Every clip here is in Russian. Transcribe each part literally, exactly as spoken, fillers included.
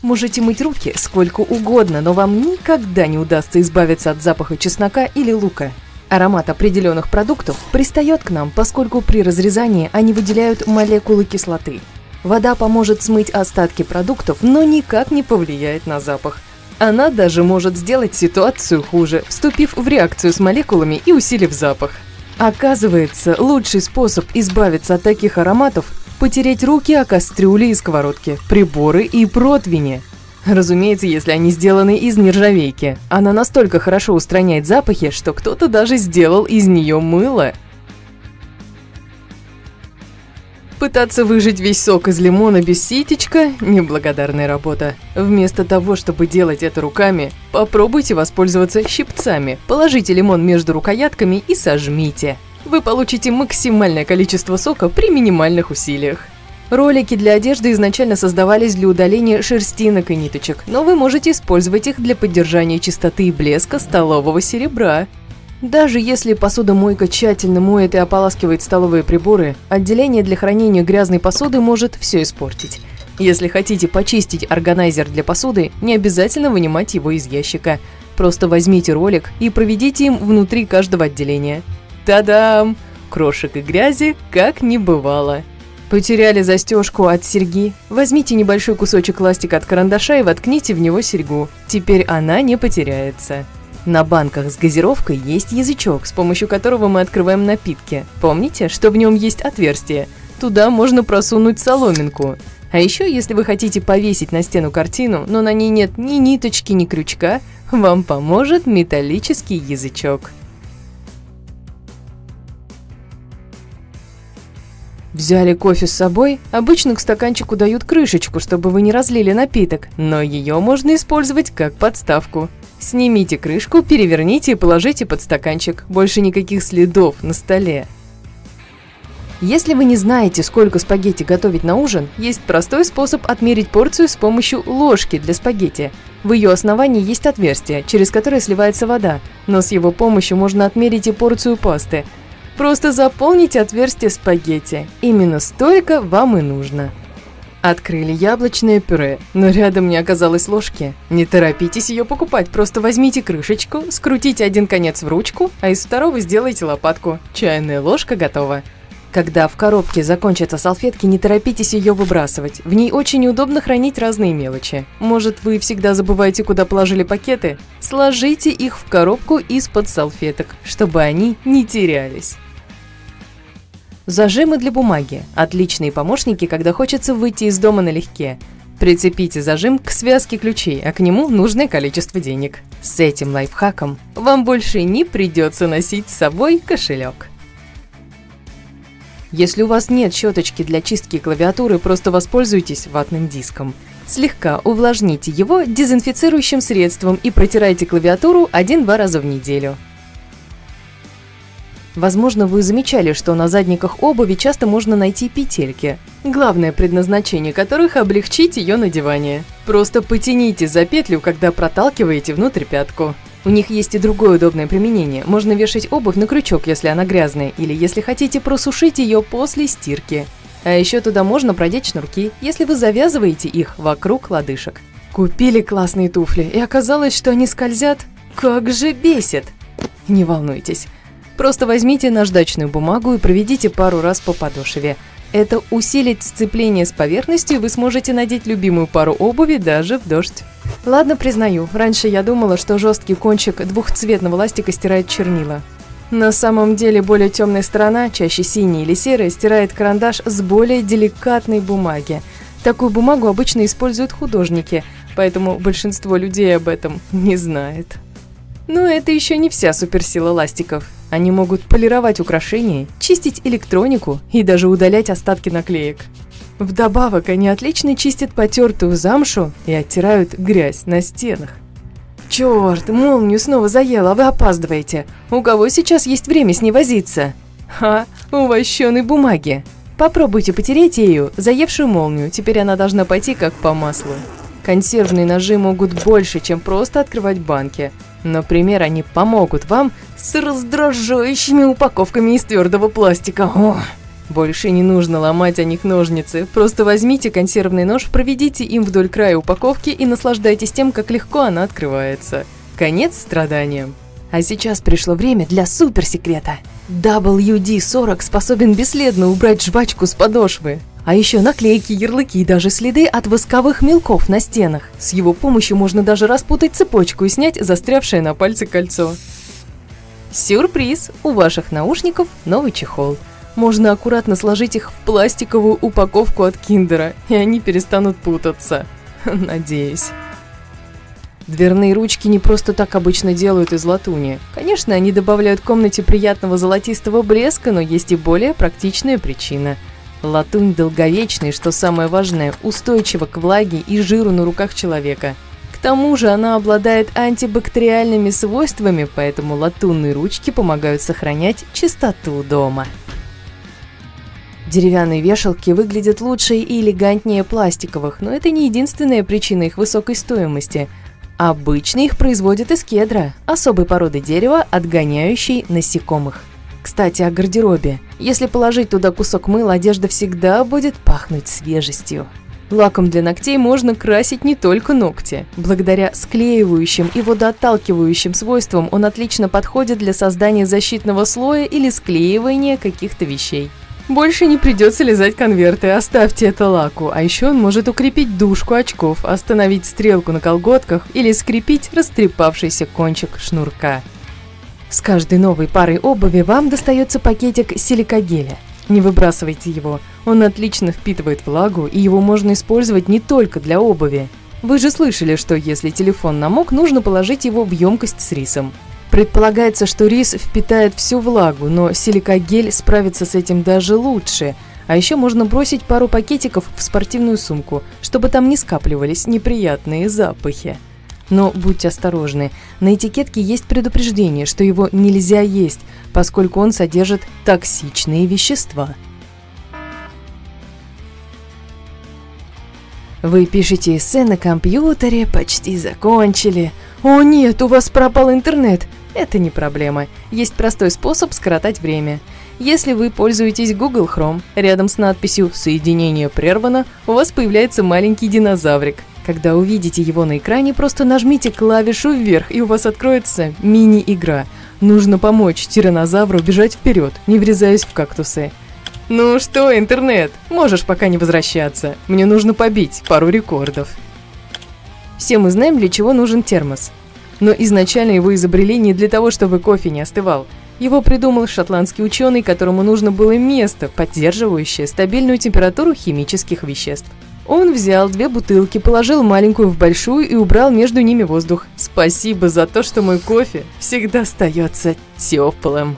Можете мыть руки сколько угодно, но вам никогда не удастся избавиться от запаха чеснока или лука. Аромат определенных продуктов пристает к нам, поскольку при разрезании они выделяют молекулы кислоты. Вода поможет смыть остатки продуктов, но никак не повлияет на запах. Она даже может сделать ситуацию хуже, вступив в реакцию с молекулами и усилив запах. Оказывается, лучший способ избавиться от таких ароматов – потереть руки о кастрюли и сковородки, приборы и противни. Разумеется, если они сделаны из нержавейки. Она настолько хорошо устраняет запахи, что кто-то даже сделал из нее мыло. Пытаться выжать весь сок из лимона без ситечка – неблагодарная работа. Вместо того, чтобы делать это руками, попробуйте воспользоваться щипцами. Положите лимон между рукоятками и сожмите. Вы получите максимальное количество сока при минимальных усилиях. Ролики для одежды изначально создавались для удаления шерстинок и ниточек, но вы можете использовать их для поддержания чистоты и блеска столового серебра. Даже если посудомойка тщательно моет и ополаскивает столовые приборы, отделение для хранения грязной посуды может все испортить. Если хотите почистить органайзер для посуды, не обязательно вынимать его из ящика. Просто возьмите ролик и проведите им внутри каждого отделения. Та-дам! Крошек и грязи как не бывало. Потеряли застежку от серьги? Возьмите небольшой кусочек пластика от карандаша и воткните в него серьгу. Теперь она не потеряется. На банках с газировкой есть язычок, с помощью которого мы открываем напитки. Помните, что в нем есть отверстие? Туда можно просунуть соломинку. А еще, если вы хотите повесить на стену картину, но на ней нет ни ниточки, ни крючка, вам поможет металлический язычок. Взяли кофе с собой? Обычно к стаканчику дают крышечку, чтобы вы не разлили напиток, но ее можно использовать как подставку. Снимите крышку, переверните и положите под стаканчик. Больше никаких следов на столе. Если вы не знаете, сколько спагетти готовить на ужин, есть простой способ отмерить порцию с помощью ложки для спагетти. В ее основании есть отверстие, через которое сливается вода, но с его помощью можно отмерить и порцию пасты. Просто заполните отверстие спагетти. Именно столько вам и нужно. Открыли яблочное пюре, но рядом не оказалось ложки. Не торопитесь ее покупать, просто возьмите крышечку, скрутите один конец в ручку, а из второго сделайте лопатку. Чайная ложка готова. Когда в коробке закончатся салфетки, не торопитесь ее выбрасывать. В ней очень удобно хранить разные мелочи. Может, вы всегда забываете, куда положили пакеты? Сложите их в коробку из-под салфеток, чтобы они не терялись. Зажимы для бумаги – отличные помощники, когда хочется выйти из дома налегке. Прицепите зажим к связке ключей, а к нему нужное количество денег. С этим лайфхаком вам больше не придется носить с собой кошелек. Если у вас нет щеточки для чистки клавиатуры, просто воспользуйтесь ватным диском. Слегка увлажните его дезинфицирующим средством и протирайте клавиатуру один-два раза в неделю. Возможно, вы замечали, что на задниках обуви часто можно найти петельки, главное предназначение которых – облегчить ее надевание. Просто потяните за петлю, когда проталкиваете внутрь пятку. У них есть и другое удобное применение. Можно вешать обувь на крючок, если она грязная, или если хотите просушить ее после стирки. А еще туда можно продеть шнурки, если вы завязываете их вокруг лодыжек. Купили классные туфли, и оказалось, что они скользят. Как же бесит! Не волнуйтесь. Просто возьмите наждачную бумагу и проведите пару раз по подошве. Это усилит сцепление с поверхностью, и вы сможете надеть любимую пару обуви даже в дождь. Ладно, признаю, раньше я думала, что жесткий кончик двухцветного ластика стирает чернила. На самом деле более темная сторона, чаще синяя или серая, стирает карандаш с более деликатной бумаги. Такую бумагу обычно используют художники, поэтому большинство людей об этом не знает. Но это еще не вся суперсила ластиков. Они могут полировать украшения, чистить электронику и даже удалять остатки наклеек. Вдобавок, они отлично чистят потертую замшу и оттирают грязь на стенах. Черт, молнию снова заела, а вы опаздываете. У кого сейчас есть время с ней возиться? Ха, у вощеной бумаги. Попробуйте потереть ею заевшую молнию, теперь она должна пойти как по маслу. Консервные ножи могут больше, чем просто открывать банки. Например, они помогут вам с раздражающими упаковками из твердого пластика. О! Больше не нужно ломать о них ножницы, просто возьмите консервный нож, проведите им вдоль края упаковки и наслаждайтесь тем, как легко она открывается. Конец страданиям. А сейчас пришло время для суперсекрета. дабл ю ди сорок способен бесследно убрать жвачку с подошвы. А еще наклейки, ярлыки и даже следы от восковых мелков на стенах. С его помощью можно даже распутать цепочку и снять застрявшее на пальце кольцо. Сюрприз! У ваших наушников новый чехол. Можно аккуратно сложить их в пластиковую упаковку от Киндера, и они перестанут путаться. Надеюсь. Дверные ручки не просто так обычно делают из латуни. Конечно, они добавляют комнате приятного золотистого блеска, но есть и более практичная причина. Латунь долговечна и, что самое важное, устойчива к влаге и жиру на руках человека. К тому же она обладает антибактериальными свойствами, поэтому латунные ручки помогают сохранять чистоту дома. Деревянные вешалки выглядят лучше и элегантнее пластиковых, но это не единственная причина их высокой стоимости. Обычно их производят из кедра, особой породы дерева, отгоняющей насекомых. Кстати, о гардеробе. Если положить туда кусок мыла, одежда всегда будет пахнуть свежестью. Лаком для ногтей можно красить не только ногти. Благодаря склеивающим и водоотталкивающим свойствам он отлично подходит для создания защитного слоя или склеивания каких-то вещей. Больше не придется лизать конверты, оставьте это лаку, а еще он может укрепить дужку очков, остановить стрелку на колготках или скрепить растрепавшийся кончик шнурка. С каждой новой парой обуви вам достается пакетик силикагеля. Не выбрасывайте его, он отлично впитывает влагу, и его можно использовать не только для обуви. Вы же слышали, что если телефон намок, нужно положить его в емкость с рисом. Предполагается, что рис впитает всю влагу, но силикагель справится с этим даже лучше. А еще можно бросить пару пакетиков в спортивную сумку, чтобы там не скапливались неприятные запахи. Но будьте осторожны, на этикетке есть предупреждение, что его нельзя есть, поскольку он содержит токсичные вещества. Вы пишете эссе на компьютере, почти закончили. О нет, у вас пропал интернет. Это не проблема. Есть простой способ скоротать время. Если вы пользуетесь Google Chrome, рядом с надписью «Соединение прервано» у вас появляется маленький динозаврик. Когда увидите его на экране, просто нажмите клавишу вверх, и у вас откроется мини-игра. Нужно помочь тираннозавру бежать вперед, не врезаясь в кактусы. Ну что, интернет, можешь пока не возвращаться. Мне нужно побить пару рекордов. Все мы знаем, для чего нужен термос. Но изначально его изобрели не для того, чтобы кофе не остывал. Его придумал шотландский ученый, которому нужно было место, поддерживающее стабильную температуру химических веществ. Он взял две бутылки, положил маленькую в большую и убрал между ними воздух. Спасибо за то, что мой кофе всегда остается теплым.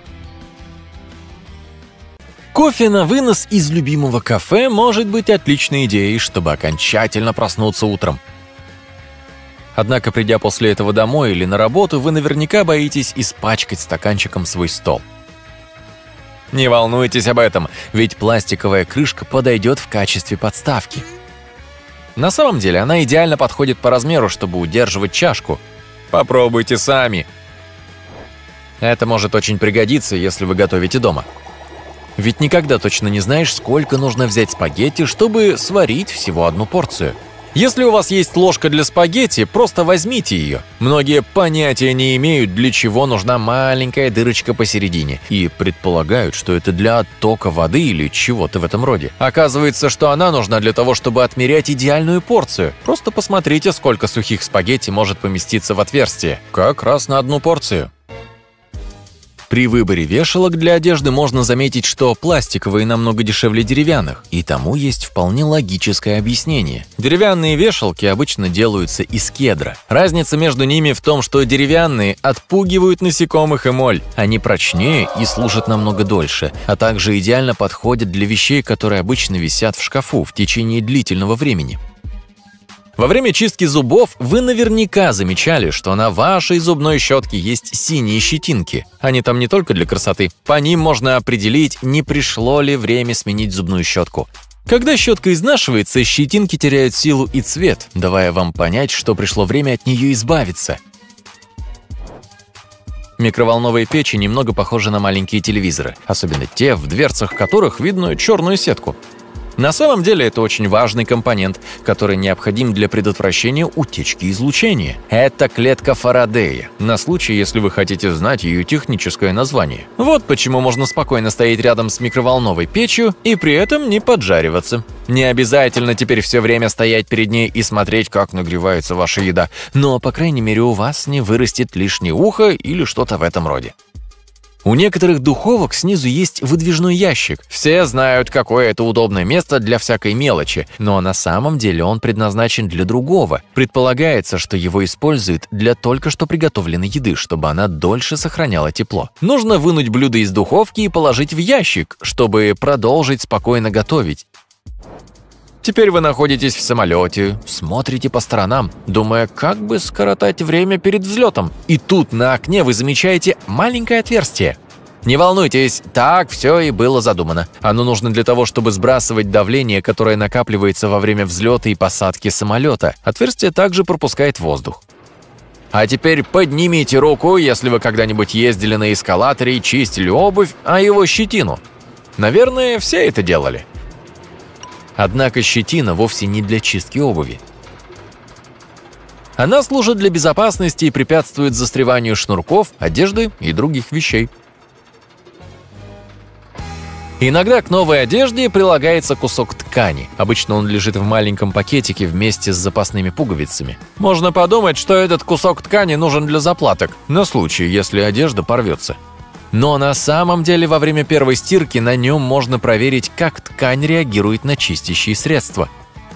Кофе на вынос из любимого кафе может быть отличной идеей, чтобы окончательно проснуться утром. Однако, придя после этого домой или на работу, вы наверняка боитесь испачкать стаканчиком свой стол. Не волнуйтесь об этом, ведь пластиковая крышка подойдет в качестве подставки. На самом деле она идеально подходит по размеру, чтобы удерживать чашку. Попробуйте сами. Это может очень пригодиться, если вы готовите дома. Ведь никогда точно не знаешь, сколько нужно взять спагетти, чтобы сварить всего одну порцию. Если у вас есть ложка для спагетти, просто возьмите ее. Многие понятия не имеют, для чего нужна маленькая дырочка посередине, и предполагают, что это для оттока воды или чего-то в этом роде. Оказывается, что она нужна для того, чтобы отмерять идеальную порцию. Просто посмотрите, сколько сухих спагетти может поместиться в отверстие. Как раз на одну порцию. При выборе вешалок для одежды можно заметить, что пластиковые намного дешевле деревянных, и тому есть вполне логическое объяснение. Деревянные вешалки обычно делаются из кедра. Разница между ними в том, что деревянные отпугивают насекомых и моль. Они прочнее и служат намного дольше, а также идеально подходят для вещей, которые обычно висят в шкафу в течение длительного времени. Во время чистки зубов вы наверняка замечали, что на вашей зубной щетке есть синие щетинки. Они там не только для красоты. По ним можно определить, не пришло ли время сменить зубную щетку. Когда щетка изнашивается, щетинки теряют силу и цвет, давая вам понять, что пришло время от нее избавиться. Микроволновые печи немного похожи на маленькие телевизоры, особенно те, в дверцах которых видно черную сетку. На самом деле это очень важный компонент, который необходим для предотвращения утечки излучения. Это клетка Фарадея, на случай, если вы хотите знать ее техническое название. Вот почему можно спокойно стоять рядом с микроволновой печью и при этом не поджариваться. Не обязательно теперь все время стоять перед ней и смотреть, как нагревается ваша еда, но, по крайней мере, у вас не вырастет лишнее ухо или что-то в этом роде. У некоторых духовок снизу есть выдвижной ящик. Все знают, какое это удобное место для всякой мелочи, но на самом деле он предназначен для другого. Предполагается, что его используют для только что приготовленной еды, чтобы она дольше сохраняла тепло. Нужно вынуть блюдо из духовки и положить в ящик, чтобы продолжить спокойно готовить. Теперь вы находитесь в самолете, смотрите по сторонам, думая, как бы скоротать время перед взлетом. И тут на окне вы замечаете маленькое отверстие. Не волнуйтесь, так все и было задумано. Оно нужно для того, чтобы сбрасывать давление, которое накапливается во время взлета и посадки самолета. Отверстие также пропускает воздух. А теперь поднимите руку, если вы когда-нибудь ездили на эскалаторе и чистили обувь, а его щетину. Наверное, все это делали. Однако щетина вовсе не для чистки обуви. Она служит для безопасности и препятствует застреванию шнурков, одежды и других вещей. Иногда к новой одежде прилагается кусок ткани. Обычно он лежит в маленьком пакетике вместе с запасными пуговицами. Можно подумать, что этот кусок ткани нужен для заплаток, на случай, если одежда порвется. Но на самом деле во время первой стирки на нем можно проверить, как ткань реагирует на чистящие средства.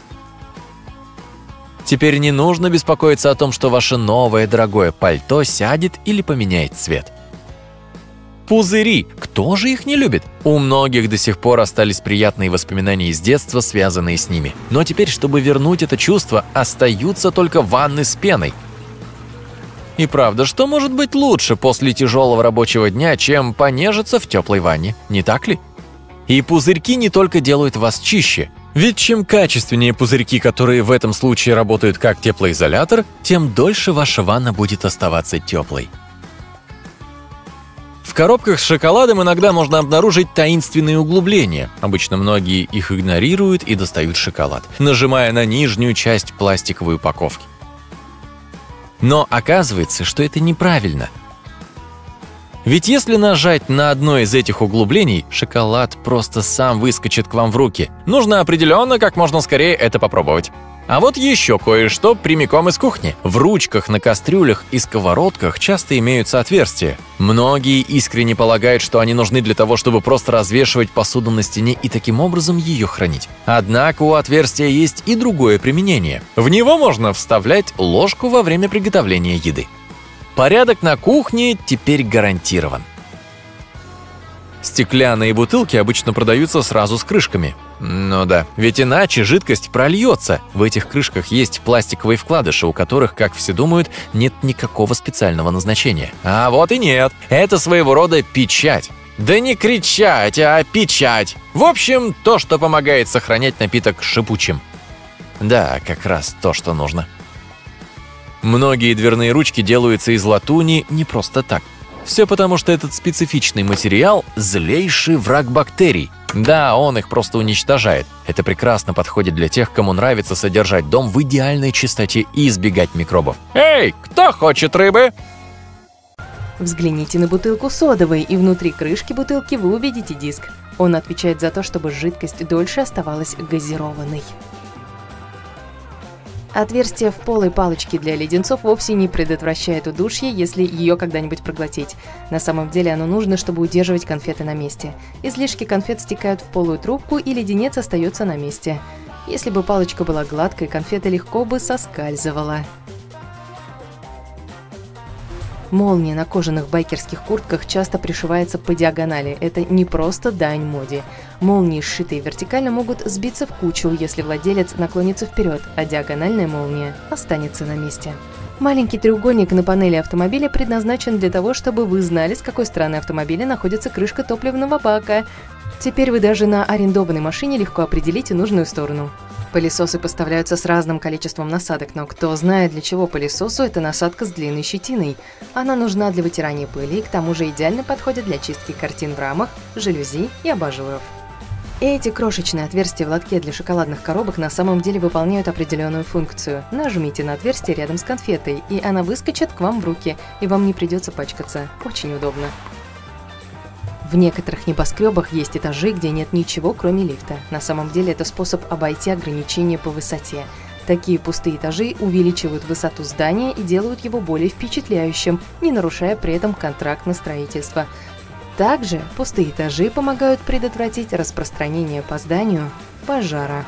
Теперь не нужно беспокоиться о том, что ваше новое дорогое пальто сядет или поменяет цвет. Пузыри. Кто же их не любит? У многих до сих пор остались приятные воспоминания из детства, связанные с ними. Но теперь, чтобы вернуть это чувство, остаются только ванны с пеной. И правда, что может быть лучше после тяжелого рабочего дня, чем понежиться в теплой ванне, не так ли? И пузырьки не только делают вас чище. Ведь чем качественнее пузырьки, которые в этом случае работают как теплоизолятор, тем дольше ваша ванна будет оставаться теплой. В коробках с шоколадом иногда можно обнаружить таинственные углубления. Обычно многие их игнорируют и достают шоколад, нажимая на нижнюю часть пластиковой упаковки. Но оказывается, что это неправильно. Ведь если нажать на одно из этих углублений, шоколад просто сам выскочит к вам в руки. Нужно определенно как можно скорее это попробовать. А вот еще кое-что прямиком из кухни. В ручках на кастрюлях и сковородках часто имеются отверстия. Многие искренне полагают, что они нужны для того, чтобы просто развешивать посуду на стене и таким образом ее хранить. Однако у отверстия есть и другое применение. В него можно вставлять ложку во время приготовления еды. Порядок на кухне теперь гарантирован. Стеклянные бутылки обычно продаются сразу с крышками. Ну да, ведь иначе жидкость прольется. В этих крышках есть пластиковые вкладыши, у которых, как все думают, нет никакого специального назначения. А вот и нет. Это своего рода печать. Да не кричать, а печать. В общем, то, что помогает сохранять напиток шипучим. Да, как раз то, что нужно. Многие дверные ручки делаются из латуни не просто так. Все потому, что этот специфичный материал – злейший враг бактерий. Да, он их просто уничтожает. Это прекрасно подходит для тех, кому нравится содержать дом в идеальной чистоте и избегать микробов. Эй, кто хочет рыбы? Взгляните на бутылку содовой, и внутри крышки бутылки вы увидите диск. Он отвечает за то, чтобы жидкость дольше оставалась газированной. Отверстие в полой палочке для леденцов вовсе не предотвращает удушье, если ее когда-нибудь проглотить. На самом деле оно нужно, чтобы удерживать конфеты на месте. Излишки конфет стекают в полую трубку, и леденец остается на месте. Если бы палочка была гладкой, конфета легко бы соскальзывала. Молния на кожаных байкерских куртках часто пришивается по диагонали. Это не просто дань моде. Молнии, сшитые вертикально, могут сбиться в кучу, если владелец наклонится вперед, а диагональная молния останется на месте. Маленький треугольник на панели автомобиля предназначен для того, чтобы вы знали, с какой стороны автомобиля находится крышка топливного бака. Теперь вы даже на арендованной машине легко определите нужную сторону. Пылесосы поставляются с разным количеством насадок, но кто знает, для чего пылесосу эта насадка с длинной щетиной. Она нужна для вытирания пыли и к тому же идеально подходит для чистки картин в рамах, жалюзи и абажуров. Эти крошечные отверстия в лотке для шоколадных коробок на самом деле выполняют определенную функцию. Нажмите на отверстие рядом с конфетой, и она выскочит к вам в руки, и вам не придется пачкаться. Очень удобно. В некоторых небоскребах есть этажи, где нет ничего, кроме лифта. На самом деле это способ обойти ограничения по высоте. Такие пустые этажи увеличивают высоту здания и делают его более впечатляющим, не нарушая при этом контракт на строительство. Также пустые этажи помогают предотвратить распространение по зданию пожара.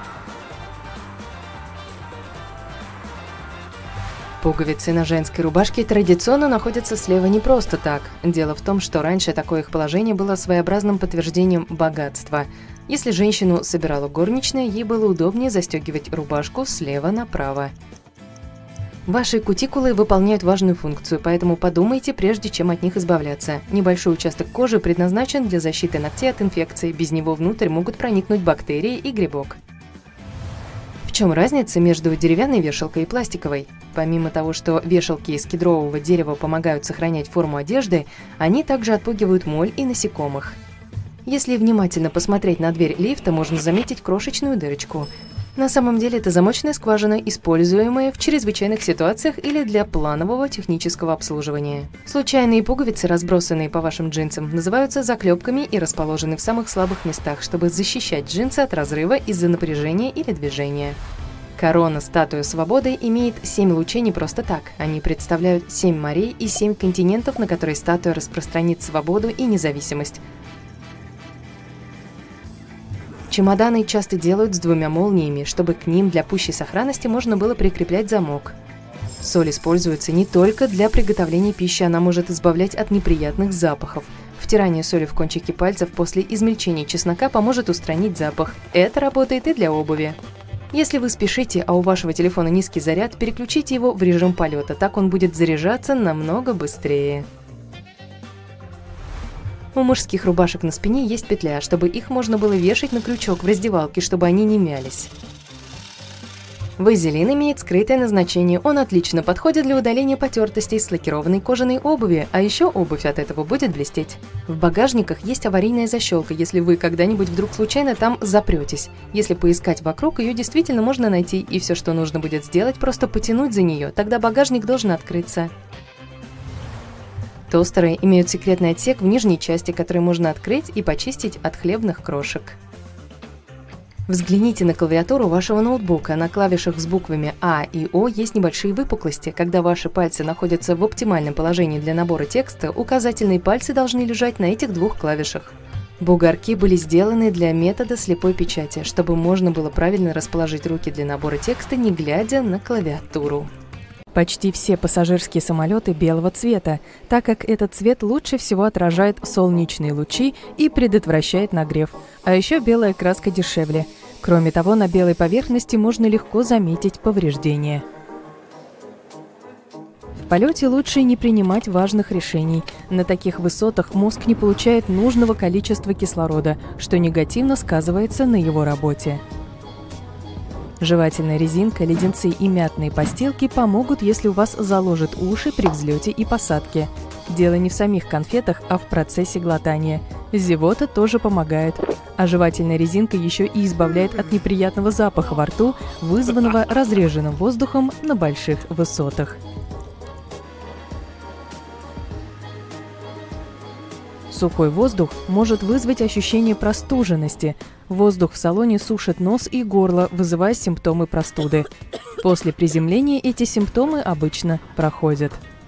Пуговицы на женской рубашке традиционно находятся слева не просто так. Дело в том, что раньше такое их положение было своеобразным подтверждением богатства. Если женщину собирала горничная, ей было удобнее застегивать рубашку слева направо. Ваши кутикулы выполняют важную функцию, поэтому подумайте, прежде чем от них избавляться. Небольшой участок кожи предназначен для защиты ногтей от инфекции, без него внутрь могут проникнуть бактерии и грибок. В чем разница между деревянной вешалкой и пластиковой? Помимо того, что вешалки из кедрового дерева помогают сохранять форму одежды, они также отпугивают моль и насекомых. Если внимательно посмотреть на дверь лифта, можно заметить крошечную дырочку. На самом деле это замочная скважина, используемая в чрезвычайных ситуациях или для планового технического обслуживания. Случайные пуговицы, разбросанные по вашим джинсам, называются заклепками и расположены в самых слабых местах, чтобы защищать джинсы от разрыва из-за напряжения или движения. Корона статуи свободы имеет семь лучей не просто так. Они представляют семь морей и семь континентов, на которые статуя распространит свободу и независимость. Чемоданы часто делают с двумя молниями, чтобы к ним для пущей сохранности можно было прикреплять замок. Соль используется не только для приготовления пищи, она может избавлять от неприятных запахов. Втирание соли в кончики пальцев после измельчения чеснока поможет устранить запах. Это работает и для обуви. Если вы спешите, а у вашего телефона низкий заряд, переключите его в режим полета, так он будет заряжаться намного быстрее. У мужских рубашек на спине есть петля, чтобы их можно было вешать на крючок в раздевалке, чтобы они не мялись. Вазелин имеет скрытое назначение, он отлично подходит для удаления потертостей с лакированной кожаной обуви, а еще обувь от этого будет блестеть. В багажниках есть аварийная защелка, если вы когда-нибудь вдруг случайно там запретесь. Если поискать вокруг, ее действительно можно найти, и все, что нужно будет сделать, просто потянуть за нее, тогда багажник должен открыться. Тостеры имеют секретный отсек в нижней части, который можно открыть и почистить от хлебных крошек. Взгляните на клавиатуру вашего ноутбука. На клавишах с буквами А и О есть небольшие выпуклости. Когда ваши пальцы находятся в оптимальном положении для набора текста, указательные пальцы должны лежать на этих двух клавишах. Бугорки были сделаны для метода слепой печати, чтобы можно было правильно расположить руки для набора текста, не глядя на клавиатуру. Почти все пассажирские самолеты белого цвета, так как этот цвет лучше всего отражает солнечные лучи и предотвращает нагрев. А еще белая краска дешевле. Кроме того, на белой поверхности можно легко заметить повреждения. В полете лучше не принимать важных решений. На таких высотах мозг не получает нужного количества кислорода, что негативно сказывается на его работе. Жевательная резинка, леденцы и мятные постилки помогут, если у вас заложат уши при взлете и посадке. Дело не в самих конфетах, а в процессе глотания. Зевота тоже помогает. А жевательная резинка еще и избавляет от неприятного запаха во рту, вызванного разреженным воздухом на больших высотах. Сухой воздух может вызвать ощущение простуженности. Воздух в салоне сушит нос и горло, вызывая симптомы простуды. После приземления эти симптомы обычно проходят.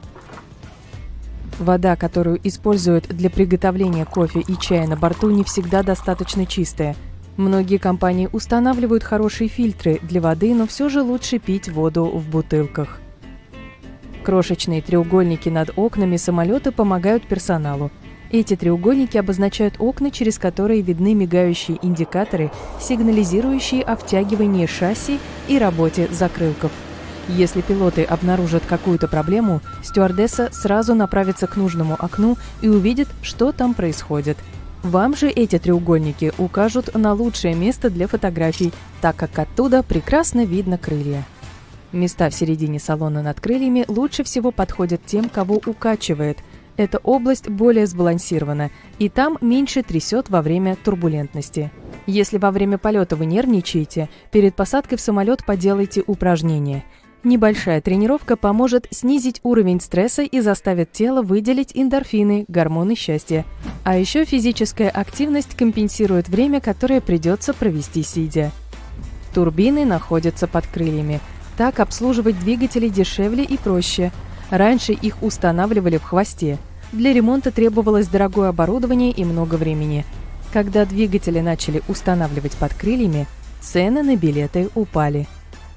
Вода, которую используют для приготовления кофе и чая на борту, не всегда достаточно чистая. Многие компании устанавливают хорошие фильтры для воды, но все же лучше пить воду в бутылках. Крошечные треугольники над окнами самолета помогают персоналу. Эти треугольники обозначают окна, через которые видны мигающие индикаторы, сигнализирующие о втягивании шасси и работе закрылков. Если пилоты обнаружат какую-то проблему, стюардесса сразу направится к нужному окну и увидит, что там происходит. Вам же эти треугольники укажут на лучшее место для фотографий, так как оттуда прекрасно видно крылья. Места в середине салона над крыльями лучше всего подходят тем, кого укачивает. Эта область более сбалансирована, и там меньше трясет во время турбулентности. Если во время полета вы нервничаете, перед посадкой в самолет поделайте упражнения. Небольшая тренировка поможет снизить уровень стресса и заставит тело выделить эндорфины, гормоны счастья. А еще физическая активность компенсирует время, которое придется провести сидя. Турбины находятся под крыльями. Так обслуживать двигатели дешевле и проще. Раньше их устанавливали в хвосте. Для ремонта требовалось дорогое оборудование и много времени. Когда двигатели начали устанавливать под крыльями, цены на билеты упали.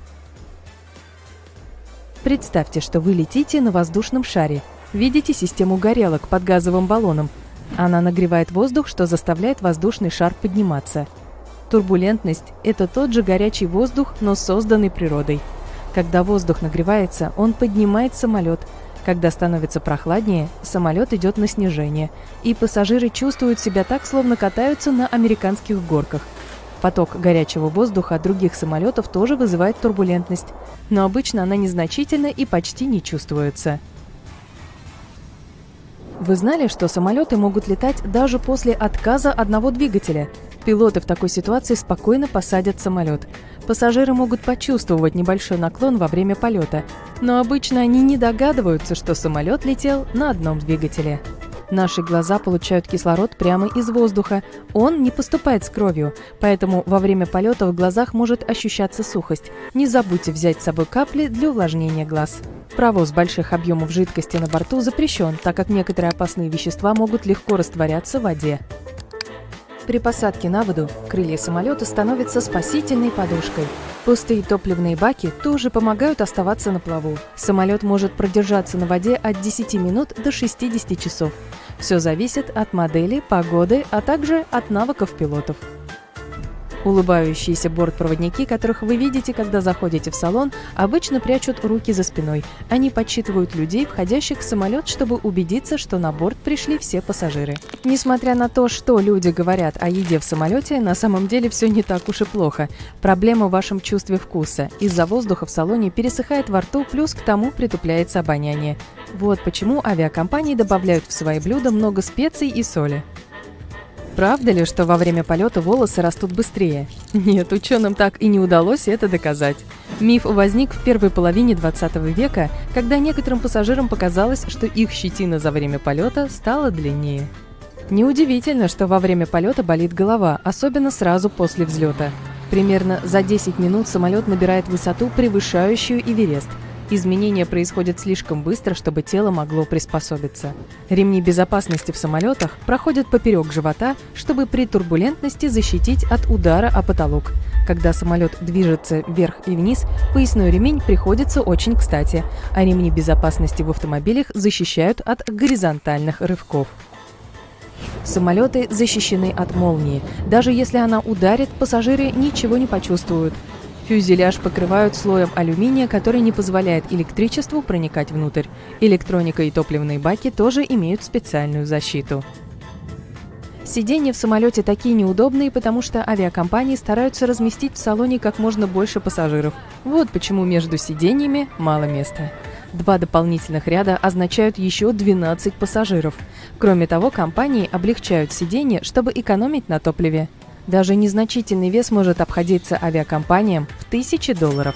Представьте, что вы летите на воздушном шаре. Видите систему горелок под газовым баллоном. Она нагревает воздух, что заставляет воздушный шар подниматься. Турбулентность – это тот же горячий воздух, но созданный природой. Когда воздух нагревается, он поднимает самолет. Когда становится прохладнее, самолет идет на снижение, и пассажиры чувствуют себя так, словно катаются на американских горках. Поток горячего воздуха от других самолетов тоже вызывает турбулентность, но обычно она незначительна и почти не чувствуется. Вы знали, что самолеты могут летать даже после отказа одного двигателя? Пилоты в такой ситуации спокойно посадят самолет. Пассажиры могут почувствовать небольшой наклон во время полета, но обычно они не догадываются, что самолет летел на одном двигателе. Наши глаза получают кислород прямо из воздуха. Он не поступает с кровью, поэтому во время полета в глазах может ощущаться сухость. Не забудьте взять с собой капли для увлажнения глаз. Провоз больших объемов жидкости на борту запрещен, так как некоторые опасные вещества могут легко растворяться в воде. При посадке на воду крылья самолета становятся спасительной подушкой. Пустые топливные баки тоже помогают оставаться на плаву. Самолет может продержаться на воде от десяти минут до шестидесяти часов. Все зависит от модели, погоды, а также от навыков пилотов. Улыбающиеся бортпроводники, которых вы видите, когда заходите в салон, обычно прячут руки за спиной. Они подсчитывают людей, входящих в самолет, чтобы убедиться, что на борт пришли все пассажиры. Несмотря на то, что люди говорят о еде в самолете, на самом деле все не так уж и плохо. Проблема в вашем чувстве вкуса. Из-за воздуха в салоне пересыхает во рту, плюс к тому притупляется обоняние. Вот почему авиакомпании добавляют в свои блюда много специй и соли. Правда ли, что во время полета волосы растут быстрее? Нет, ученым так и не удалось это доказать. Миф возник в первой половине двадцатого века, когда некоторым пассажирам показалось, что их щетина за время полета стала длиннее. Неудивительно, что во время полета болит голова, особенно сразу после взлета. Примерно за десять минут самолет набирает высоту, превышающую Эверест. Изменения происходят слишком быстро, чтобы тело могло приспособиться. Ремни безопасности в самолетах проходят поперек живота, чтобы при турбулентности защитить от удара о потолок. Когда самолет движется вверх и вниз, поясной ремень приходится очень кстати, а ремни безопасности в автомобилях защищают от горизонтальных рывков. Самолеты защищены от молнии. Даже если она ударит, пассажиры ничего не почувствуют. Фюзеляж покрывают слоем алюминия, который не позволяет электричеству проникать внутрь. Электроника и топливные баки тоже имеют специальную защиту. Сиденья в самолете такие неудобные, потому что авиакомпании стараются разместить в салоне как можно больше пассажиров. Вот почему между сиденьями мало места. Два дополнительных ряда означают еще двенадцать пассажиров. Кроме того, компании облегчают сиденья, чтобы экономить на топливе. Даже незначительный вес может обходиться авиакомпаниям в тысячи долларов.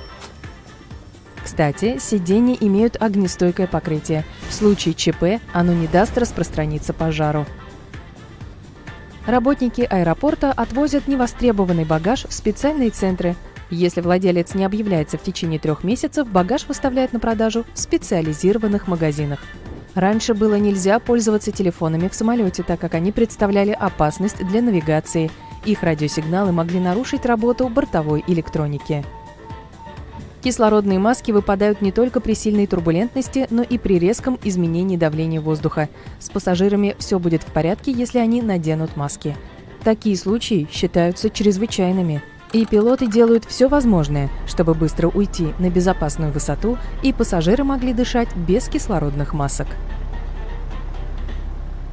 Кстати, сиденья имеют огнестойкое покрытие. В случае ЧП оно не даст распространиться пожару. Работники аэропорта отвозят невостребованный багаж в специальные центры. Если владелец не объявляется в течение трех месяцев, багаж выставляют на продажу в специализированных магазинах. Раньше было нельзя пользоваться телефонами в самолете, так как они представляли опасность для навигации. Их радиосигналы могли нарушить работу бортовой электроники. Кислородные маски выпадают не только при сильной турбулентности, но и при резком изменении давления воздуха. С пассажирами все будет в порядке, если они наденут маски. Такие случаи считаются чрезвычайными. И пилоты делают все возможное, чтобы быстро уйти на безопасную высоту, и пассажиры могли дышать без кислородных масок.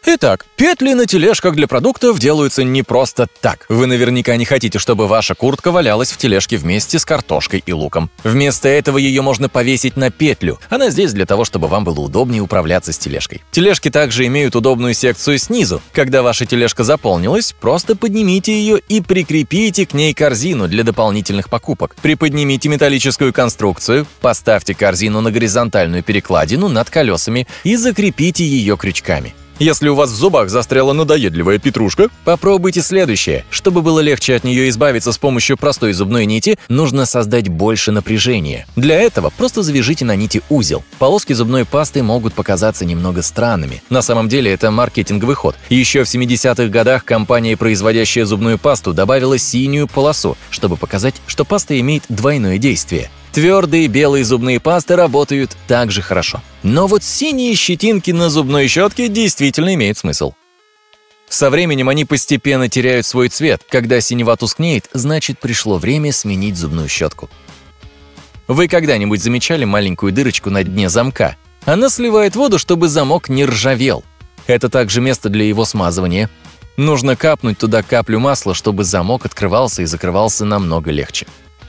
Итак, петли на тележках для продуктов делаются не просто так. Вы наверняка не хотите, чтобы ваша куртка валялась в тележке вместе с картошкой и луком. Вместо этого ее можно повесить на петлю. Она здесь для того, чтобы вам было удобнее управляться с тележкой. Тележки также имеют удобную секцию снизу. Когда ваша тележка заполнилась, просто поднимите ее и прикрепите к ней корзину для дополнительных покупок. Приподнимите металлическую конструкцию, поставьте корзину на горизонтальную перекладину над колесами и закрепите ее крючками. Если у вас в зубах застряла надоедливая петрушка, попробуйте следующее. Чтобы было легче от нее избавиться с помощью простой зубной нити, нужно создать больше напряжения. Для этого просто завяжите на нити узел. Полоски зубной пасты могут показаться немного странными. На самом деле это маркетинговый ход. Еще в семидесятых годах компания, производящая зубную пасту, добавила синюю полосу, чтобы показать, что паста имеет двойное действие. Твердые белые зубные пасты работают также хорошо. Но вот синие щетинки на зубной щетке действительно имеют смысл. Со временем они постепенно теряют свой цвет. Когда синева тускнеет, значит, пришло время сменить зубную щетку. Вы когда-нибудь замечали маленькую дырочку на дне замка? Она сливает воду, чтобы замок не ржавел. Это также место для его смазывания. Нужно капнуть туда каплю масла, чтобы замок открывался и закрывался намного легче.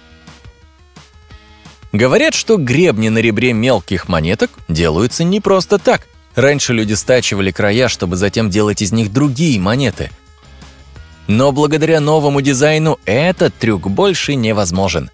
Говорят, что гребни на ребре мелких монеток делаются не просто так. Раньше люди стачивали края, чтобы затем делать из них другие монеты. Но благодаря новому дизайну этот трюк больше невозможен.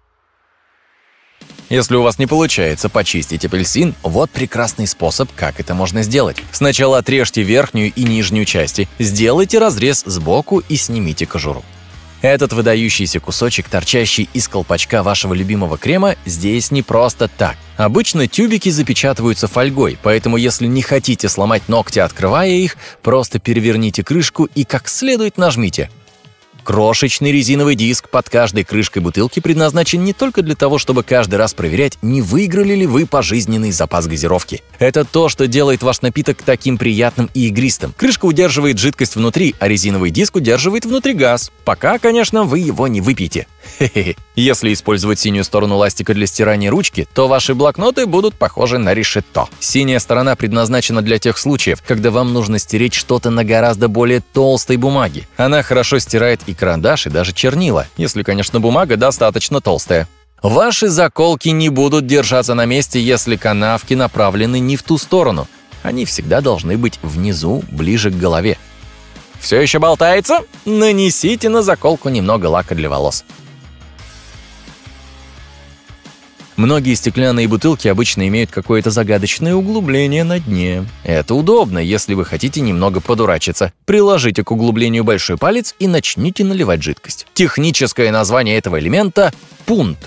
Если у вас не получается почистить апельсин, вот прекрасный способ, как это можно сделать. Сначала отрежьте верхнюю и нижнюю части, сделайте разрез сбоку и снимите кожуру. Этот выдающийся кусочек, торчащий из колпачка вашего любимого крема, здесь не просто так. Обычно тюбики запечатываются фольгой, поэтому если не хотите сломать ногти, открывая их, просто переверните крышку и как следует нажмите. Крошечный резиновый диск под каждой крышкой бутылки предназначен не только для того, чтобы каждый раз проверять, не выиграли ли вы пожизненный запас газировки. Это то, что делает ваш напиток таким приятным и игристым. Крышка удерживает жидкость внутри, а резиновый диск удерживает внутри газ. Пока, конечно, вы его не выпьете. Хе-хе. Если использовать синюю сторону ластика для стирания ручки, то ваши блокноты будут похожи на решето. Синяя сторона предназначена для тех случаев, когда вам нужно стереть что-то на гораздо более толстой бумаге. Она хорошо стирает и карандаш, и даже чернила, если, конечно, бумага достаточно толстая. Ваши заколки не будут держаться на месте, если канавки направлены не в ту сторону. Они всегда должны быть внизу, ближе к голове. Все еще болтается? Нанесите на заколку немного лака для волос. Многие стеклянные бутылки обычно имеют какое-то загадочное углубление на дне. Это удобно, если вы хотите немного подурачиться. Приложите к углублению большой палец и начните наливать жидкость. Техническое название этого элемента – пунт.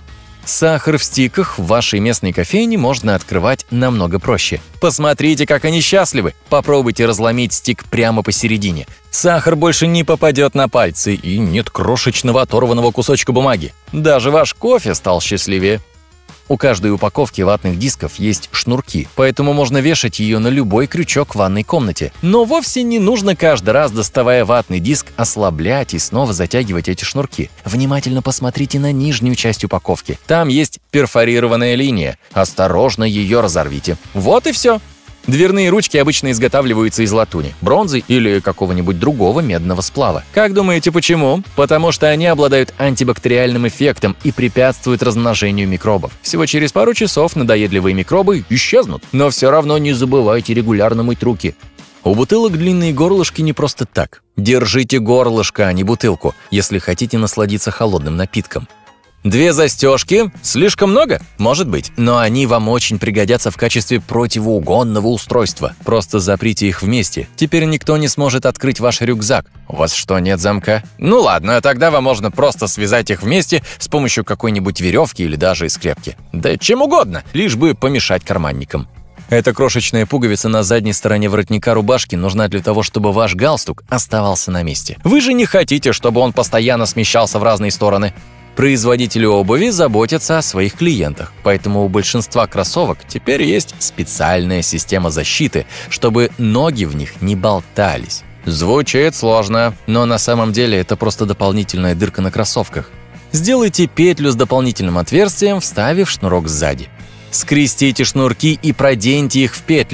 Сахар в стиках в вашей местной кофейне можно открывать намного проще. Посмотрите, как они счастливы. Попробуйте разломить стик прямо посередине. Сахар больше не попадет на пальцы, и нет крошечного оторванного кусочка бумаги. Даже ваш кофе стал счастливее. У каждой упаковки ватных дисков есть шнурки, поэтому можно вешать ее на любой крючок в ванной комнате. Но вовсе не нужно каждый раз, доставая ватный диск, ослаблять и снова затягивать эти шнурки. Внимательно посмотрите на нижнюю часть упаковки. Там есть перфорированная линия. Осторожно ее разорвите. Вот и все. Дверные ручки обычно изготавливаются из латуни, бронзы или какого-нибудь другого медного сплава. Как думаете, почему? Потому что они обладают антибактериальным эффектом и препятствуют размножению микробов. Всего через пару часов надоедливые микробы исчезнут. Но все равно не забывайте регулярно мыть руки. У бутылок длинные горлышки не просто так. Держите горлышко, а не бутылку, если хотите насладиться холодным напитком. Две застежки? Слишком много? Может быть, но они вам очень пригодятся в качестве противоугонного устройства. Просто заприте их вместе. Теперь никто не сможет открыть ваш рюкзак. У вас что, нет замка? Ну ладно, тогда вам можно просто связать их вместе с помощью какой-нибудь веревки или даже скрепки. Да чем угодно, лишь бы помешать карманникам. Эта крошечная пуговица на задней стороне воротника рубашки нужна для того, чтобы ваш галстук оставался на месте. Вы же не хотите, чтобы он постоянно смещался в разные стороны. Производители обуви заботятся о своих клиентах, поэтому у большинства кроссовок теперь есть специальная система защиты, чтобы ноги в них не болтались. Звучит сложно, но на самом деле это просто дополнительная дырка на кроссовках. Сделайте петлю с дополнительным отверстием, вставив шнурок сзади. Скрестите шнурки и проденьте их в петли.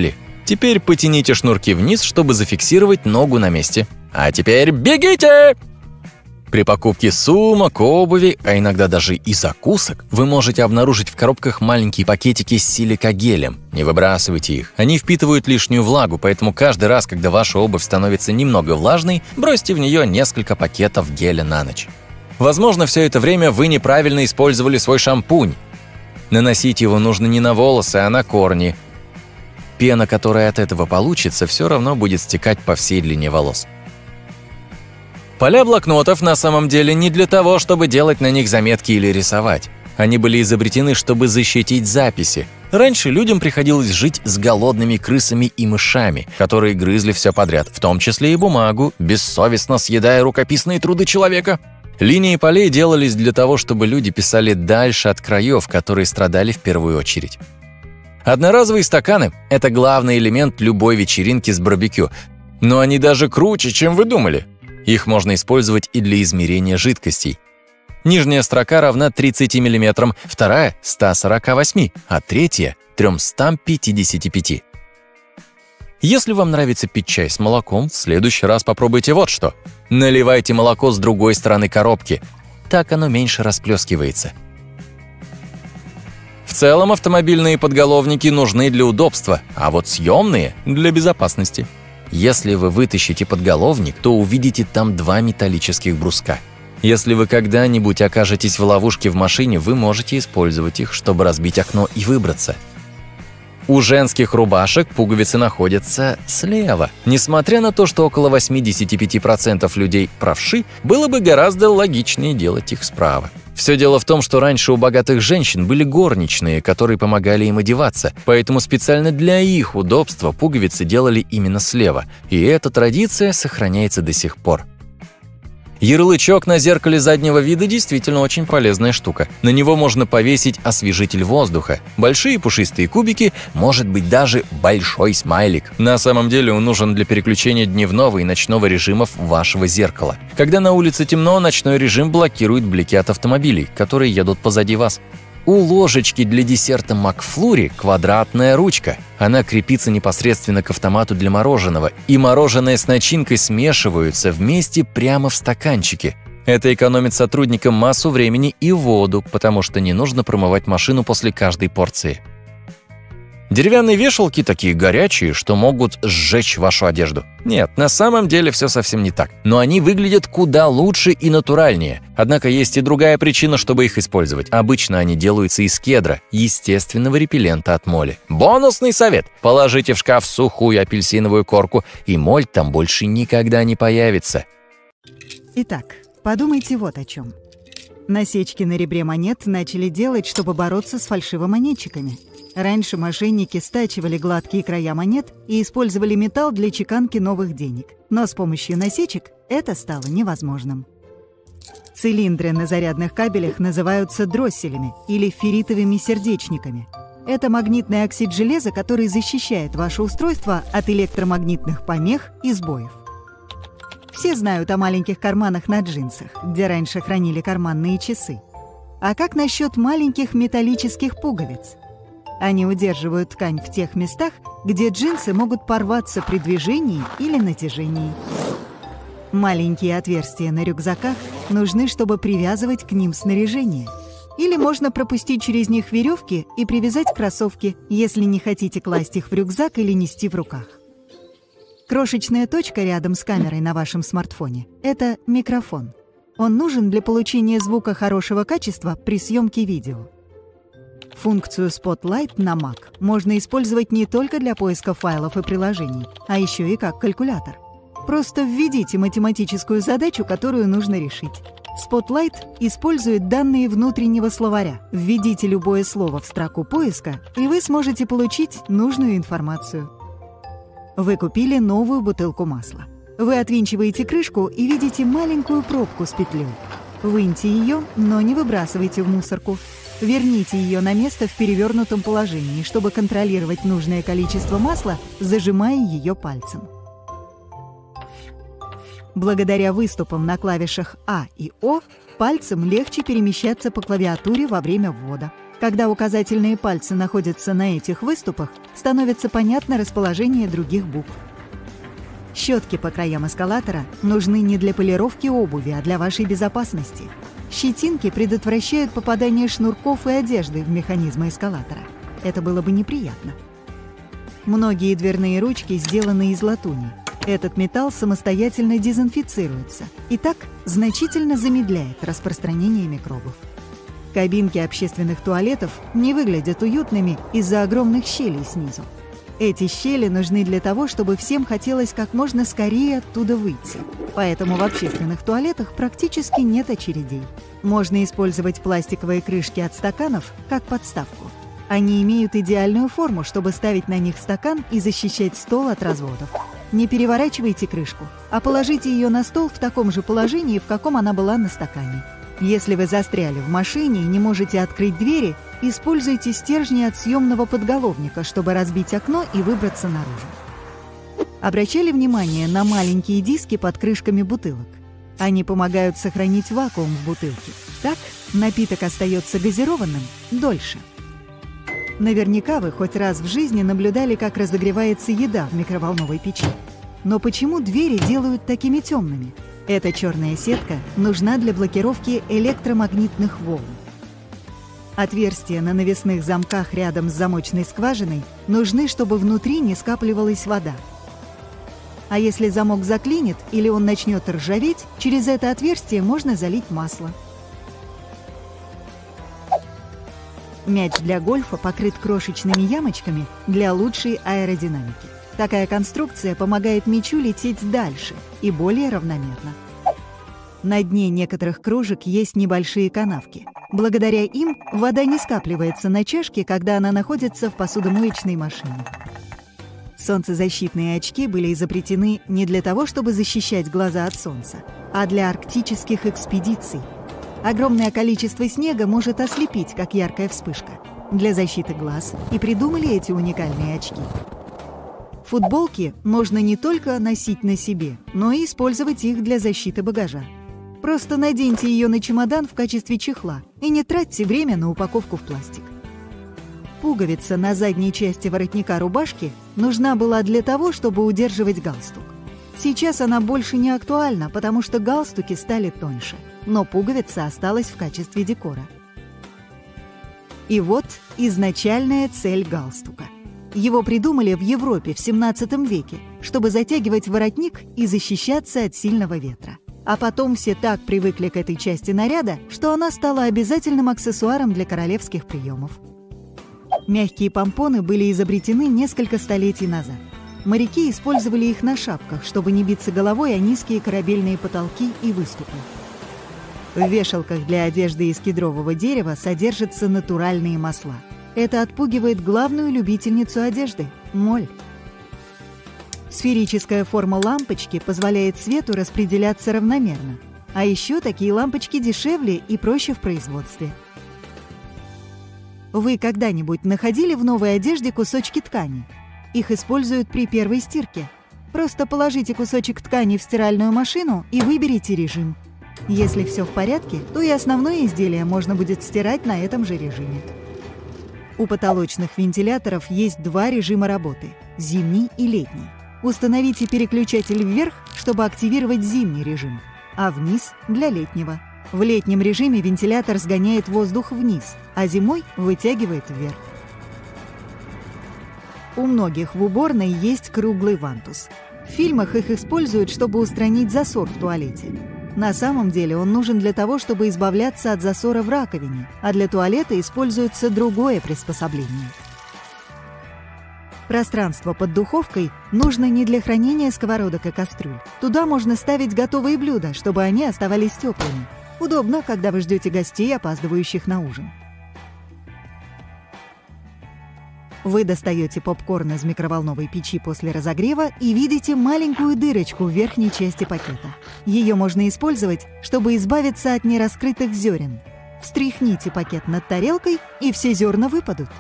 Теперь потяните шнурки вниз, чтобы зафиксировать ногу на месте. А теперь бегите! При покупке сумок, обуви, а иногда даже и закусок, вы можете обнаружить в коробках маленькие пакетики с силикагелем. Не выбрасывайте их. Они впитывают лишнюю влагу, поэтому каждый раз, когда ваша обувь становится немного влажной, бросьте в нее несколько пакетов геля на ночь. Возможно, все это время вы неправильно использовали свой шампунь. Наносить его нужно не на волосы, а на корни. Пена, которая от этого получится, все равно будет стекать по всей длине волос. Поля блокнотов на самом деле не для того, чтобы делать на них заметки или рисовать. Они были изобретены, чтобы защитить записи. Раньше людям приходилось жить с голодными крысами и мышами, которые грызли все подряд, в том числе и бумагу, бессовестно съедая рукописные труды человека. Линии полей делались для того, чтобы люди писали дальше от краев, которые страдали в первую очередь. Одноразовые стаканы – это главный элемент любой вечеринки с барбекю, но они даже круче, чем вы думали. Их можно использовать и для измерения жидкостей. Нижняя строка равна тридцати миллиметрам, вторая – ста сорока восьми, а третья – трёмстам пятидесяти пяти. Если вам нравится пить чай с молоком, в следующий раз попробуйте вот что. Наливайте молоко с другой стороны коробки. Так оно меньше расплескивается. В целом автомобильные подголовники нужны для удобства, а вот съемные – для безопасности. Если вы вытащите подголовник, то увидите там два металлических бруска. Если вы когда-нибудь окажетесь в ловушке в машине, вы можете использовать их, чтобы разбить окно и выбраться. У женских рубашек пуговицы находятся слева. Несмотря на то, что около восьмидесяти пяти процентов людей правши, было бы гораздо логичнее делать их справа. Все дело в том, что раньше у богатых женщин были горничные, которые помогали им одеваться, поэтому специально для их удобства пуговицы делали именно слева, и эта традиция сохраняется до сих пор. Ярлычок на зеркале заднего вида действительно очень полезная штука. На него можно повесить освежитель воздуха, большие пушистые кубики, может быть даже большой смайлик. На самом деле он нужен для переключения дневного и ночного режимов вашего зеркала. Когда на улице темно, ночной режим блокирует блики от автомобилей, которые едут позади вас. У ложечки для десерта Макфлури квадратная ручка. Она крепится непосредственно к автомату для мороженого, и мороженое с начинкой смешиваются вместе прямо в стаканчике. Это экономит сотрудникам массу времени и воду, потому что не нужно промывать машину после каждой порции. Деревянные вешалки такие горячие, что могут сжечь вашу одежду. Нет, на самом деле все совсем не так. Но они выглядят куда лучше и натуральнее. Однако есть и другая причина, чтобы их использовать. Обычно они делаются из кедра, естественного репеллента от моли. Бонусный совет! Положите в шкаф сухую апельсиновую корку, и моль там больше никогда не появится. Итак, подумайте вот о чем. Насечки на ребре монет начали делать, чтобы бороться с фальшивомонетчиками. Раньше мошенники стачивали гладкие края монет и использовали металл для чеканки новых денег. Но с помощью насечек это стало невозможным. Цилиндры на зарядных кабелях называются дросселями или ферритовыми сердечниками. Это магнитный оксид железа, который защищает ваше устройство от электромагнитных помех и сбоев. Все знают о маленьких карманах на джинсах, где раньше хранили карманные часы. А как насчет маленьких металлических пуговиц? Они удерживают ткань в тех местах, где джинсы могут порваться при движении или натяжении. Маленькие отверстия на рюкзаках нужны, чтобы привязывать к ним снаряжение. Или можно пропустить через них веревки и привязать кроссовки, если не хотите класть их в рюкзак или нести в руках. Крошечная точка рядом с камерой на вашем смартфоне – это микрофон. Он нужен для получения звука хорошего качества при съемке видео. Функцию Spotlight на Mac можно использовать не только для поиска файлов и приложений, а еще и как калькулятор. Просто введите математическую задачу, которую нужно решить. Spotlight использует данные внутреннего словаря. Введите любое слово в строку поиска, и вы сможете получить нужную информацию. Вы купили новую бутылку масла. Вы отвинчиваете крышку и видите маленькую пробку с петлей. Выньте ее, но не выбрасывайте в мусорку. Верните ее на место в перевернутом положении, чтобы контролировать нужное количество масла, зажимая ее пальцем. Благодаря выступам на клавишах А и О пальцем легче перемещаться по клавиатуре во время ввода. Когда указательные пальцы находятся на этих выступах, становится понятно расположение других букв. Щетки по краям эскалатора нужны не для полировки обуви, а для вашей безопасности. Щетинки предотвращают попадание шнурков и одежды в механизмы эскалатора. Это было бы неприятно. Многие дверные ручки сделаны из латуни. Этот металл самостоятельно дезинфицируется и так значительно замедляет распространение микробов. Кабинки общественных туалетов не выглядят уютными из-за огромных щелей снизу. Эти щели нужны для того, чтобы всем хотелось как можно скорее оттуда выйти. Поэтому в общественных туалетах практически нет очередей. Можно использовать пластиковые крышки от стаканов как подставку. Они имеют идеальную форму, чтобы ставить на них стакан и защищать стол от разводов. Не переворачивайте крышку, а положите ее на стол в таком же положении, в каком она была на стакане. Если вы застряли в машине и не можете открыть двери, используйте стержни от съемного подголовника, чтобы разбить окно и выбраться наружу. Обращали внимание на маленькие диски под крышками бутылок? Они помогают сохранить вакуум в бутылке. Так напиток остается газированным дольше. Наверняка вы хоть раз в жизни наблюдали, как разогревается еда в микроволновой печи. Но почему двери делают такими темными? Эта черная сетка нужна для блокировки электромагнитных волн. Отверстия на навесных замках рядом с замочной скважиной нужны, чтобы внутри не скапливалась вода. А если замок заклинит или он начнет ржаветь, через это отверстие можно залить масло. Мяч для гольфа покрыт крошечными ямочками для лучшей аэродинамики. Такая конструкция помогает мячу лететь дальше и более равномерно. На дне некоторых кружек есть небольшие канавки. Благодаря им вода не скапливается на чашке, когда она находится в посудомоечной машине. Солнцезащитные очки были изобретены не для того, чтобы защищать глаза от солнца, а для арктических экспедиций. Огромное количество снега может ослепить, как яркая вспышка. Для защиты глаз и придумали эти уникальные очки. Футболки можно не только носить на себе, но и использовать их для защиты багажа. Просто наденьте ее на чемодан в качестве чехла и не тратьте время на упаковку в пластик. Пуговица на задней части воротника рубашки нужна была для того, чтобы удерживать галстук. Сейчас она больше не актуальна, потому что галстуки стали тоньше, но пуговица осталась в качестве декора. И вот изначальная цель галстука. Его придумали в Европе в семнадцатом веке, чтобы затягивать воротник и защищаться от сильного ветра. А потом все так привыкли к этой части наряда, что она стала обязательным аксессуаром для королевских приемов. Мягкие помпоны были изобретены несколько столетий назад. Моряки использовали их на шапках, чтобы не биться головой о низкие корабельные потолки и выступы. В вешалках для одежды из кедрового дерева содержатся натуральные масла. Это отпугивает главную любительницу одежды – моль. Сферическая форма лампочки позволяет свету распределяться равномерно. А еще такие лампочки дешевле и проще в производстве. Вы когда-нибудь находили в новой одежде кусочки ткани? Их используют при первой стирке. Просто положите кусочек ткани в стиральную машину и выберите режим. Если все в порядке, то и основное изделие можно будет стирать на этом же режиме. У потолочных вентиляторов есть два режима работы – зимний и летний. Установите переключатель вверх, чтобы активировать зимний режим, а вниз – для летнего. В летнем режиме вентилятор сгоняет воздух вниз, а зимой вытягивает вверх. У многих в уборной есть круглый вантус. В фильмах их используют, чтобы устранить засор в туалете. На самом деле он нужен для того, чтобы избавляться от засора в раковине, а для туалета используется другое приспособление. Пространство под духовкой нужно не для хранения сковородок и кастрюль. Туда можно ставить готовые блюда, чтобы они оставались теплыми. Удобно, когда вы ждете гостей, опаздывающих на ужин. Вы достаете попкорн из микроволновой печи после разогрева и видите маленькую дырочку в верхней части пакета. Ее можно использовать, чтобы избавиться от нераскрытых зерен. Встряхните пакет над тарелкой, и все зерна выпадут.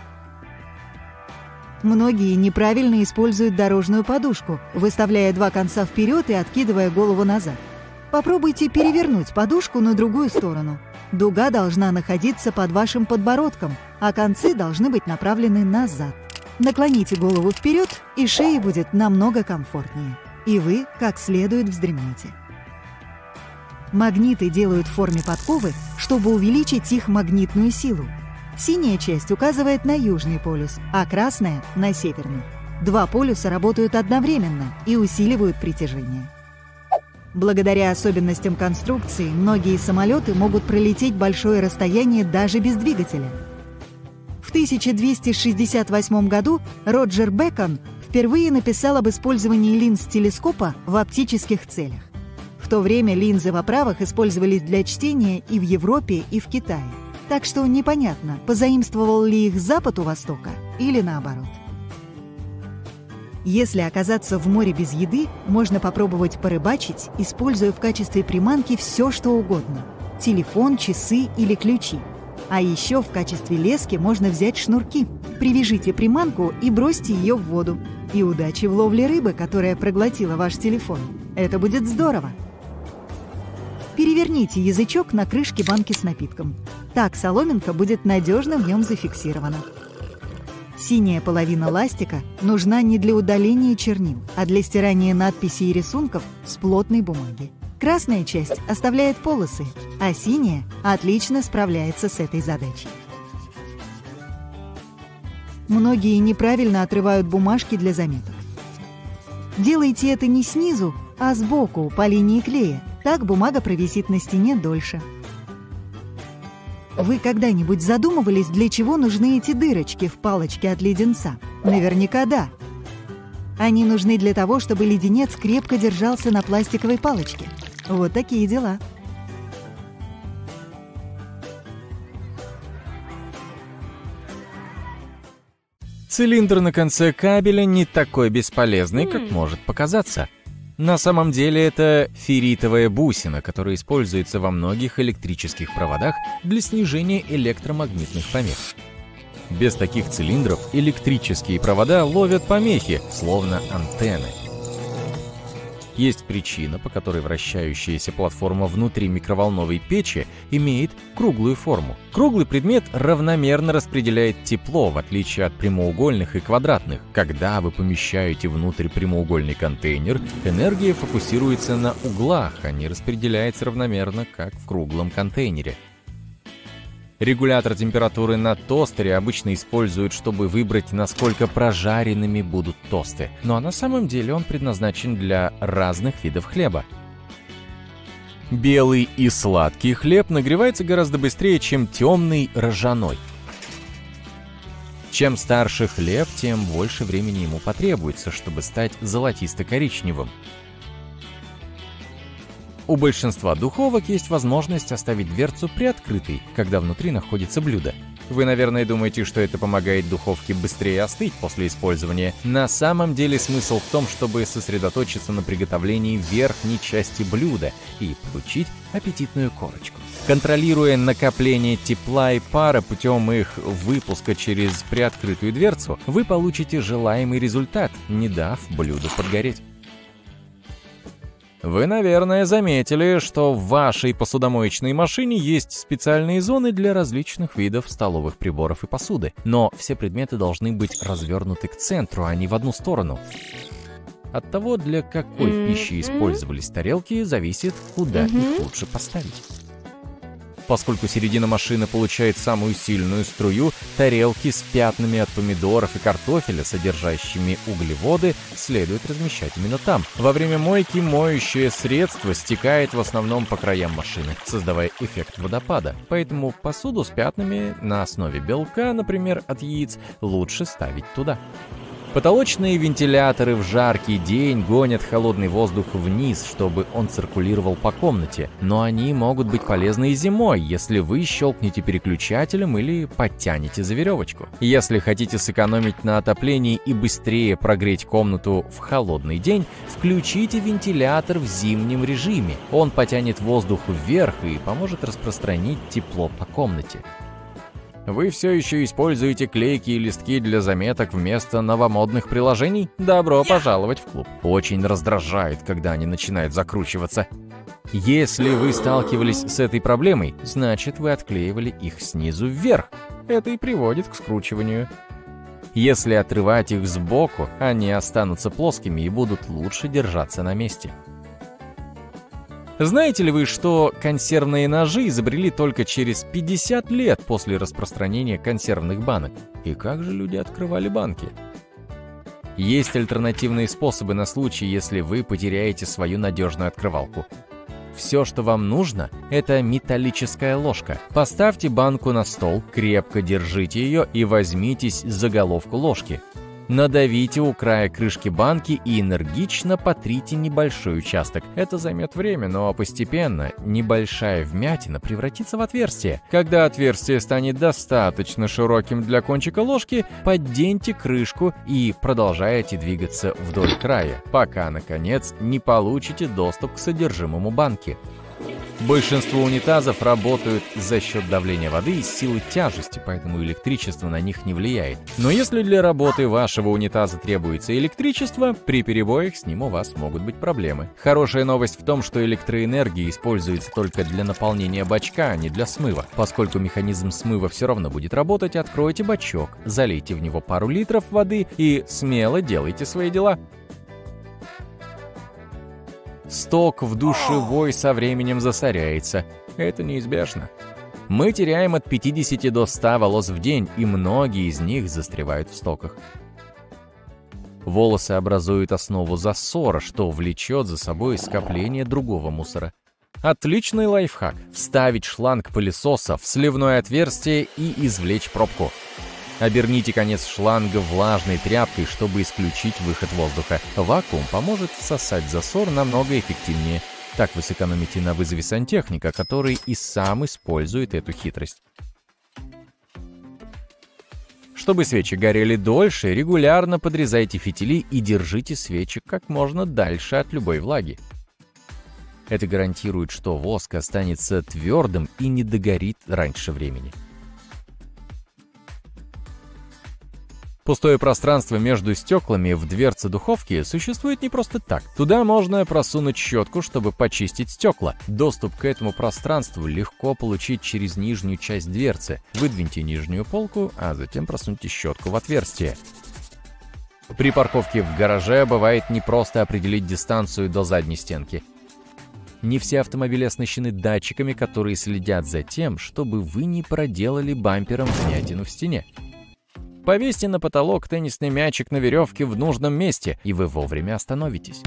Многие неправильно используют дорожную подушку, выставляя два конца вперед и откидывая голову назад. Попробуйте перевернуть подушку на другую сторону. Дуга должна находиться под вашим подбородком, а концы должны быть направлены назад. Наклоните голову вперед, и шее будет намного комфортнее. И вы как следует вздремнете. Магниты делают в форме подковы, чтобы увеличить их магнитную силу. Синяя часть указывает на южный полюс, а красная – на северный. Два полюса работают одновременно и усиливают притяжение. Благодаря особенностям конструкции, многие самолеты могут пролететь большое расстояние даже без двигателя. В тысяча двести шестьдесят восьмом году Роджер Бэкон впервые написал об использовании линз телескопа в оптических целях. В то время линзы в оправах использовались для чтения и в Европе, и в Китае. Так что непонятно, позаимствовал ли их Запад у Востока или наоборот. Если оказаться в море без еды, можно попробовать порыбачить, используя в качестве приманки все, что угодно – телефон, часы или ключи. А еще в качестве лески можно взять шнурки. Привяжите приманку и бросьте ее в воду. И удачи в ловле рыбы, которая проглотила ваш телефон. Это будет здорово. Переверните язычок на крышке банки с напитком. Так соломинка будет надежно в нем зафиксирована. Синяя половина ластика нужна не для удаления чернил, а для стирания надписей и рисунков с плотной бумаги. Красная часть оставляет полосы, а синяя отлично справляется с этой задачей. Многие неправильно отрывают бумажки для заметок. Делайте это не снизу, а сбоку, по линии клея. Так бумага провисит на стене дольше. Вы когда-нибудь задумывались, для чего нужны эти дырочки в палочке от леденца? Наверняка да. Они нужны для того, чтобы леденец крепко держался на пластиковой палочке. Вот такие дела. Цилиндр на конце кабеля не такой бесполезный, как может показаться. На самом деле это ферритовая бусина, которая используется во многих электрических проводах для снижения электромагнитных помех. Без таких цилиндров электрические провода ловят помехи, словно антенны. Есть причина, по которой вращающаяся платформа внутри микроволновой печи имеет круглую форму. Круглый предмет равномерно распределяет тепло, в отличие от прямоугольных и квадратных. Когда вы помещаете внутрь прямоугольный контейнер, энергия фокусируется на углах, а не распределяется равномерно, как в круглом контейнере. Регулятор температуры на тостере обычно используют, чтобы выбрать, насколько прожаренными будут тосты. Но на самом деле он предназначен для разных видов хлеба. Белый и сладкий хлеб нагревается гораздо быстрее, чем темный ржаной. Чем старше хлеб, тем больше времени ему потребуется, чтобы стать золотисто-коричневым. У большинства духовок есть возможность оставить дверцу приоткрытой, когда внутри находится блюдо. Вы, наверное, думаете, что это помогает духовке быстрее остыть после использования. На самом деле смысл в том, чтобы сосредоточиться на приготовлении верхней части блюда и получить аппетитную корочку. Контролируя накопление тепла и пара путем их выпуска через приоткрытую дверцу, вы получите желаемый результат, не дав блюду подгореть. Вы, наверное, заметили, что в вашей посудомоечной машине есть специальные зоны для различных видов столовых приборов и посуды. Но все предметы должны быть развернуты к центру, а не в одну сторону. От того, для какой mm-hmm. пищи использовались тарелки, зависит, куда mm-hmm. их лучше поставить. Поскольку середина машины получает самую сильную струю, тарелки с пятнами от помидоров и картофеля, содержащими углеводы, следует размещать именно там. Во время мойки моющее средство стекает в основном по краям машины, создавая эффект водопада. Поэтому посуду с пятнами на основе белка, например, от яиц, лучше ставить туда. Потолочные вентиляторы в жаркий день гонят холодный воздух вниз, чтобы он циркулировал по комнате. Но они могут быть полезны и зимой, если вы щелкнете переключателем или подтянете за веревочку. Если хотите сэкономить на отоплении и быстрее прогреть комнату в холодный день, включите вентилятор в зимнем режиме. Он потянет воздух вверх и поможет распространить тепло по комнате. Вы все еще используете клейкие листки для заметок вместо новомодных приложений? Добро пожаловать в клуб. Очень раздражает, когда они начинают закручиваться. Если вы сталкивались с этой проблемой, значит вы отклеивали их снизу вверх. Это и приводит к скручиванию. Если отрывать их сбоку, они останутся плоскими и будут лучше держаться на месте. Знаете ли вы, что консервные ножи изобрели только через пятьдесят лет после распространения консервных банок? И как же люди открывали банки? Есть альтернативные способы на случай, если вы потеряете свою надежную открывалку. Все, что вам нужно, это металлическая ложка. Поставьте банку на стол, крепко держите ее и возьмитесь за головку ложки. Надавите у края крышки банки и энергично потрите небольшой участок. Это займет время, но постепенно небольшая вмятина превратится в отверстие. Когда отверстие станет достаточно широким для кончика ложки, подденьте крышку и продолжайте двигаться вдоль края, пока, наконец, не получите доступ к содержимому банки. Большинство унитазов работают за счет давления воды и силы тяжести, поэтому электричество на них не влияет. Но если для работы вашего унитаза требуется электричество, при перебоях с ним у вас могут быть проблемы. Хорошая новость в том, что электроэнергия используется только для наполнения бачка, а не для смыва. Поскольку механизм смыва все равно будет работать, откройте бачок, залейте в него пару литров воды и смело делайте свои дела. Сток в душевой со временем засоряется. Это неизбежно. Мы теряем от пятидесяти до ста волос в день, и многие из них застревают в стоках. Волосы образуют основу засора, что влечет за собой скопление другого мусора. Отличный лайфхак – вставить шланг пылесоса в сливное отверстие и извлечь пробку. Оберните конец шланга влажной тряпкой, чтобы исключить выход воздуха. Вакуум поможет всосать засор намного эффективнее. Так вы сэкономите на вызове сантехника, который и сам использует эту хитрость. Чтобы свечи горели дольше, регулярно подрезайте фитили и держите свечи как можно дальше от любой влаги. Это гарантирует, что воск останется твердым и не догорит раньше времени. Пустое пространство между стеклами в дверце духовки существует не просто так. Туда можно просунуть щетку, чтобы почистить стекла. Доступ к этому пространству легко получить через нижнюю часть дверцы. Выдвиньте нижнюю полку, а затем просуньте щетку в отверстие. При парковке в гараже бывает непросто определить дистанцию до задней стенки. Не все автомобили оснащены датчиками, которые следят за тем, чтобы вы не проделали бампером вмятину в стене. Повесьте на потолок теннисный мячик на веревке в нужном месте, и вы вовремя остановитесь.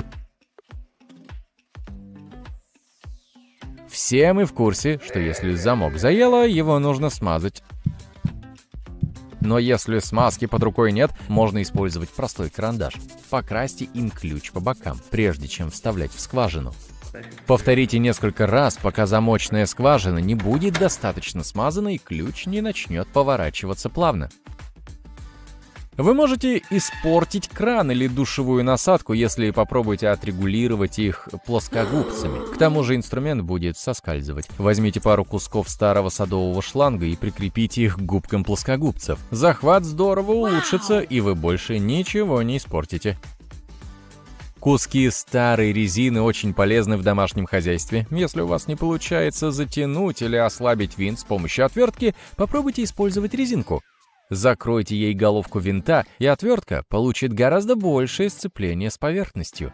Все мы в курсе, что если замок заело, его нужно смазать. Но если смазки под рукой нет, можно использовать простой карандаш. Покрасьте им ключ по бокам, прежде чем вставлять в скважину. Повторите несколько раз, пока замочная скважина не будет достаточно смазана и ключ не начнет поворачиваться плавно. Вы можете испортить кран или душевую насадку, если попробуете отрегулировать их плоскогубцами. К тому же инструмент будет соскальзывать. Возьмите пару кусков старого садового шланга и прикрепите их к губкам плоскогубцев. Захват здорово улучшится, и вы больше ничего не испортите. Куски старой резины очень полезны в домашнем хозяйстве. Если у вас не получается затянуть или ослабить винт с помощью отвертки, попробуйте использовать резинку. Закройте ей головку винта, и отвертка получит гораздо большее сцепление с поверхностью.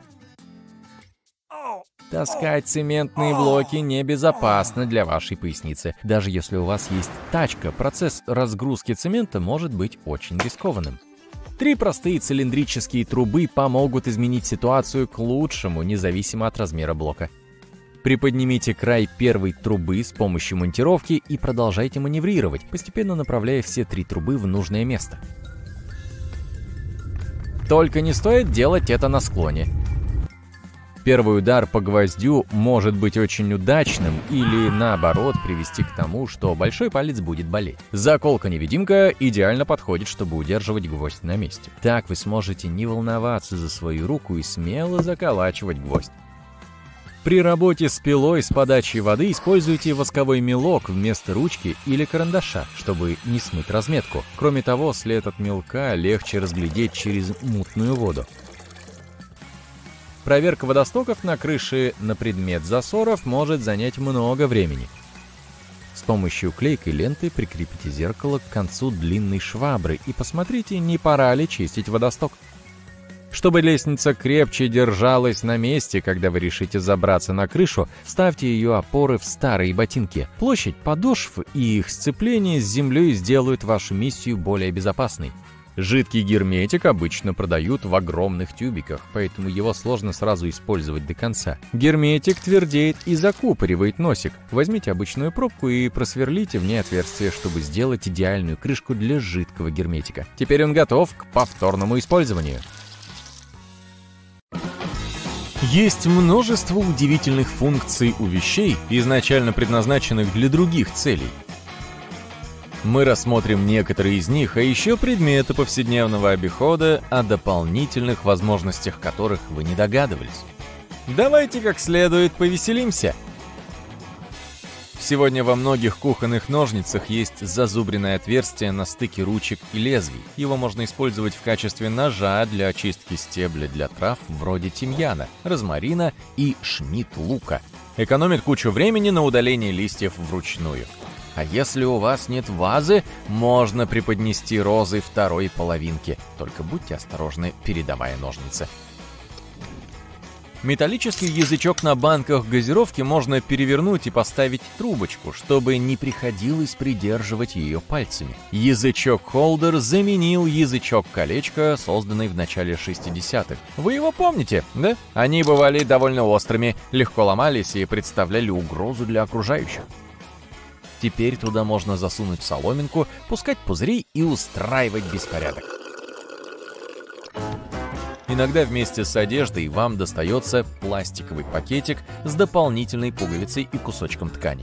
Таскать цементные блоки небезопасно для вашей поясницы. Даже если у вас есть тачка, процесс разгрузки цемента может быть очень рискованным. Три простые цилиндрические трубы помогут изменить ситуацию к лучшему, независимо от размера блока. Приподнимите край первой трубы с помощью монтировки и продолжайте маневрировать, постепенно направляя все три трубы в нужное место. Только не стоит делать это на склоне. Первый удар по гвоздю может быть очень удачным или, наоборот, привести к тому, что большой палец будет болеть. Заколка-невидимка идеально подходит, чтобы удерживать гвоздь на месте. Так вы сможете не волноваться за свою руку и смело заколачивать гвоздь. При работе с пилой с подачей воды используйте восковой мелок вместо ручки или карандаша, чтобы не смыть разметку. Кроме того, след от мелка легче разглядеть через мутную воду. Проверка водостоков на крыше на предмет засоров может занять много времени. С помощью клейкой ленты прикрепите зеркало к концу длинной швабры и посмотрите, не пора ли чистить водосток. Чтобы лестница крепче держалась на месте, когда вы решите забраться на крышу, вставьте ее опоры в старые ботинки. Площадь подошв и их сцепление с землей сделают вашу миссию более безопасной. Жидкий герметик обычно продают в огромных тюбиках, поэтому его сложно сразу использовать до конца. Герметик твердеет и закупоривает носик. Возьмите обычную пробку и просверлите в ней отверстие, чтобы сделать идеальную крышку для жидкого герметика. Теперь он готов к повторному использованию. Есть множество удивительных функций у вещей, изначально предназначенных для других целей. Мы рассмотрим некоторые из них, а еще предметы повседневного обихода, о дополнительных возможностях которых вы не догадывались. Давайте как следует повеселимся. Сегодня во многих кухонных ножницах есть зазубренное отверстие на стыке ручек и лезвий. Его можно использовать в качестве ножа для очистки стебля для трав вроде тимьяна, розмарина и шнит-лука. Экономит кучу времени на удаление листьев вручную. А если у вас нет вазы, можно преподнести розы второй половинки. Только будьте осторожны, передавая ножницы. Металлический язычок на банках газировки можно перевернуть и поставить трубочку, чтобы не приходилось придерживать ее пальцами. Язычок-холдер заменил язычок-колечко, созданный в начале шестидесятых. Вы его помните, да? Они бывали довольно острыми, легко ломались и представляли угрозу для окружающих. Теперь туда можно засунуть соломинку, пускать пузыри и устраивать беспорядок. Иногда вместе с одеждой вам достается пластиковый пакетик с дополнительной пуговицей и кусочком ткани.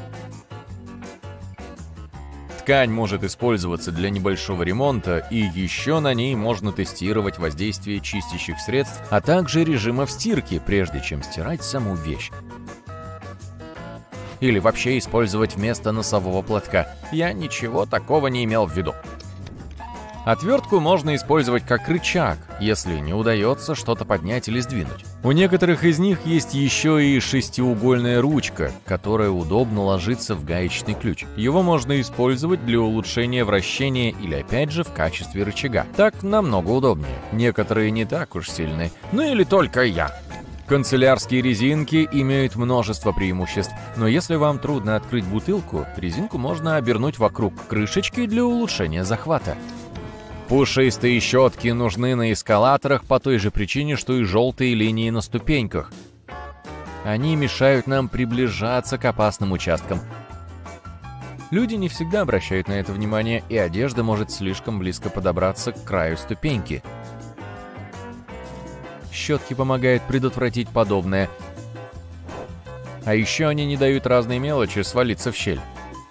Ткань может использоваться для небольшого ремонта, и еще на ней можно тестировать воздействие чистящих средств, а также режимов стирки, прежде чем стирать саму вещь. Или вообще использовать вместо носового платка. Я ничего такого не имел в виду. Отвертку можно использовать как рычаг, если не удается что-то поднять или сдвинуть. У некоторых из них есть еще и шестиугольная ручка, которая удобно ложится в гаечный ключ. Его можно использовать для улучшения вращения или опять же в качестве рычага. Так намного удобнее. Некоторые не так уж сильные. Ну или только я. Канцелярские резинки имеют множество преимуществ, но если вам трудно открыть бутылку, резинку можно обернуть вокруг крышечки для улучшения захвата. Пушистые щетки нужны на эскалаторах по той же причине, что и желтые линии на ступеньках. Они мешают нам приближаться к опасным участкам. Люди не всегда обращают на это внимание, и одежда может слишком близко подобраться к краю ступеньки. Щетки помогают предотвратить подобное. А еще они не дают разной мелочи свалиться в щель.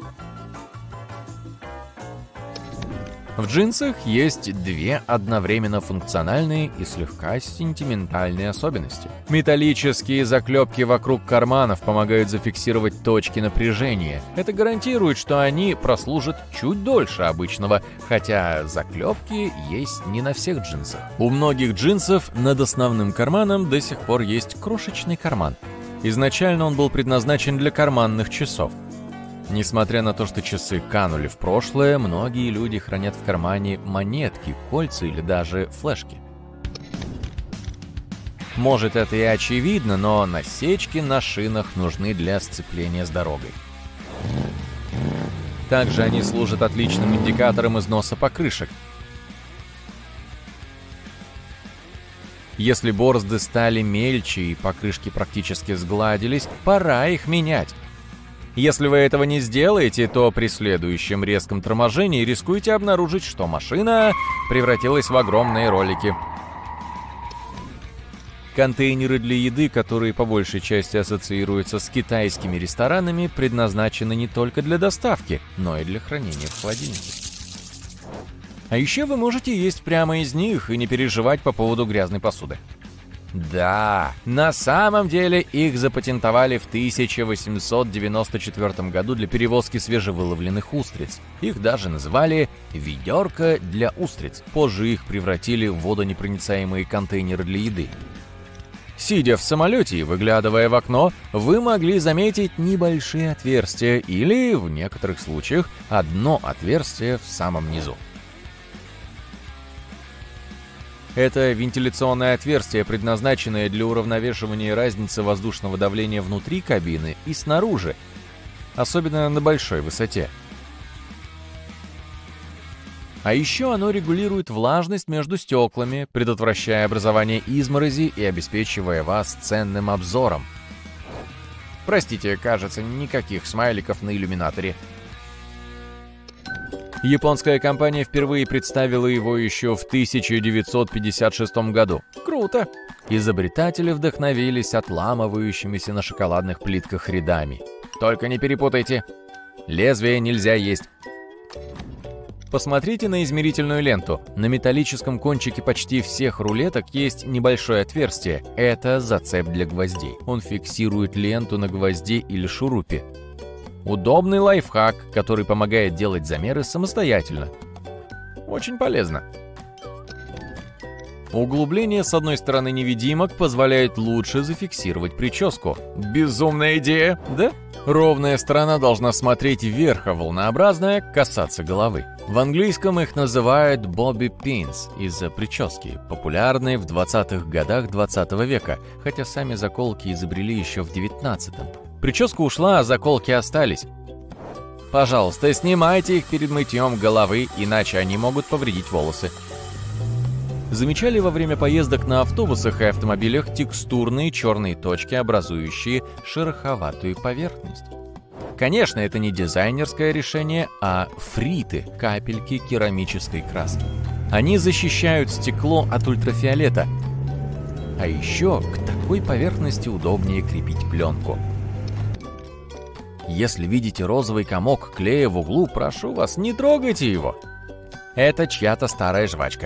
В джинсах есть две одновременно функциональные и слегка сентиментальные особенности. Металлические заклепки вокруг карманов помогают зафиксировать точки напряжения. Это гарантирует, что они прослужат чуть дольше обычного, хотя заклепки есть не на всех джинсах. У многих джинсов над основным карманом до сих пор есть крошечный карман. Изначально он был предназначен для карманных часов. Несмотря на то, что часы канули в прошлое, многие люди хранят в кармане монетки, кольца или даже флешки. Может, это и очевидно, но насечки на шинах нужны для сцепления с дорогой. Также они служат отличным индикатором износа покрышек. Если борозды стали мельче и покрышки практически сгладились, пора их менять. Если вы этого не сделаете, то при следующем резком торможении рискуете обнаружить, что машина превратилась в огромные ролики. Контейнеры для еды, которые по большей части ассоциируются с китайскими ресторанами, предназначены не только для доставки, но и для хранения в холодильнике. А еще вы можете есть прямо из них и не переживать по поводу грязной посуды. Да, на самом деле их запатентовали в тысяча восемьсот девяносто четвёртом году для перевозки свежевыловленных устриц. Их даже называли «ведерко для устриц». Позже их превратили в водонепроницаемые контейнеры для еды. Сидя в самолете и выглядывая в окно, вы могли заметить небольшие отверстия или, в некоторых случаях, одно отверстие в самом низу. Это вентиляционное отверстие, предназначенное для уравновешивания разницы воздушного давления внутри кабины и снаружи, особенно на большой высоте. А еще оно регулирует влажность между стеклами, предотвращая образование изморози и обеспечивая вас ценным обзором. Простите, кажется, никаких смайликов на иллюминаторе. Японская компания впервые представила его еще в тысяча девятьсот пятьдесят шестом году. Круто! Изобретатели вдохновились отламывающимися на шоколадных плитках рядами. Только не перепутайте. Лезвие нельзя есть. Посмотрите на измерительную ленту. На металлическом кончике почти всех рулеток есть небольшое отверстие. Это зацеп для гвоздей. Он фиксирует ленту на гвозде или шурупе. Удобный лайфхак, который помогает делать замеры самостоятельно. Очень полезно. Углубление с одной стороны невидимок позволяет лучше зафиксировать прическу. Безумная идея, да? Ровная сторона должна смотреть вверх, а волнообразная — касаться головы. В английском их называют bobby pins из-за прически, популярной в двадцатых годах двадцатого века, хотя сами заколки изобрели еще в девятнадцатом. Прическа ушла, а заколки остались. Пожалуйста, снимайте их перед мытьем головы, иначе они могут повредить волосы. Замечали во время поездок на автобусах и автомобилях текстурные черные точки, образующие шероховатую поверхность? Конечно, это не дизайнерское решение, а фриты, капельки керамической краски. Они защищают стекло от ультрафиолета. А еще к такой поверхности удобнее крепить пленку. Если видите розовый комок клея в углу, прошу вас, не трогайте его. Это чья-то старая жвачка.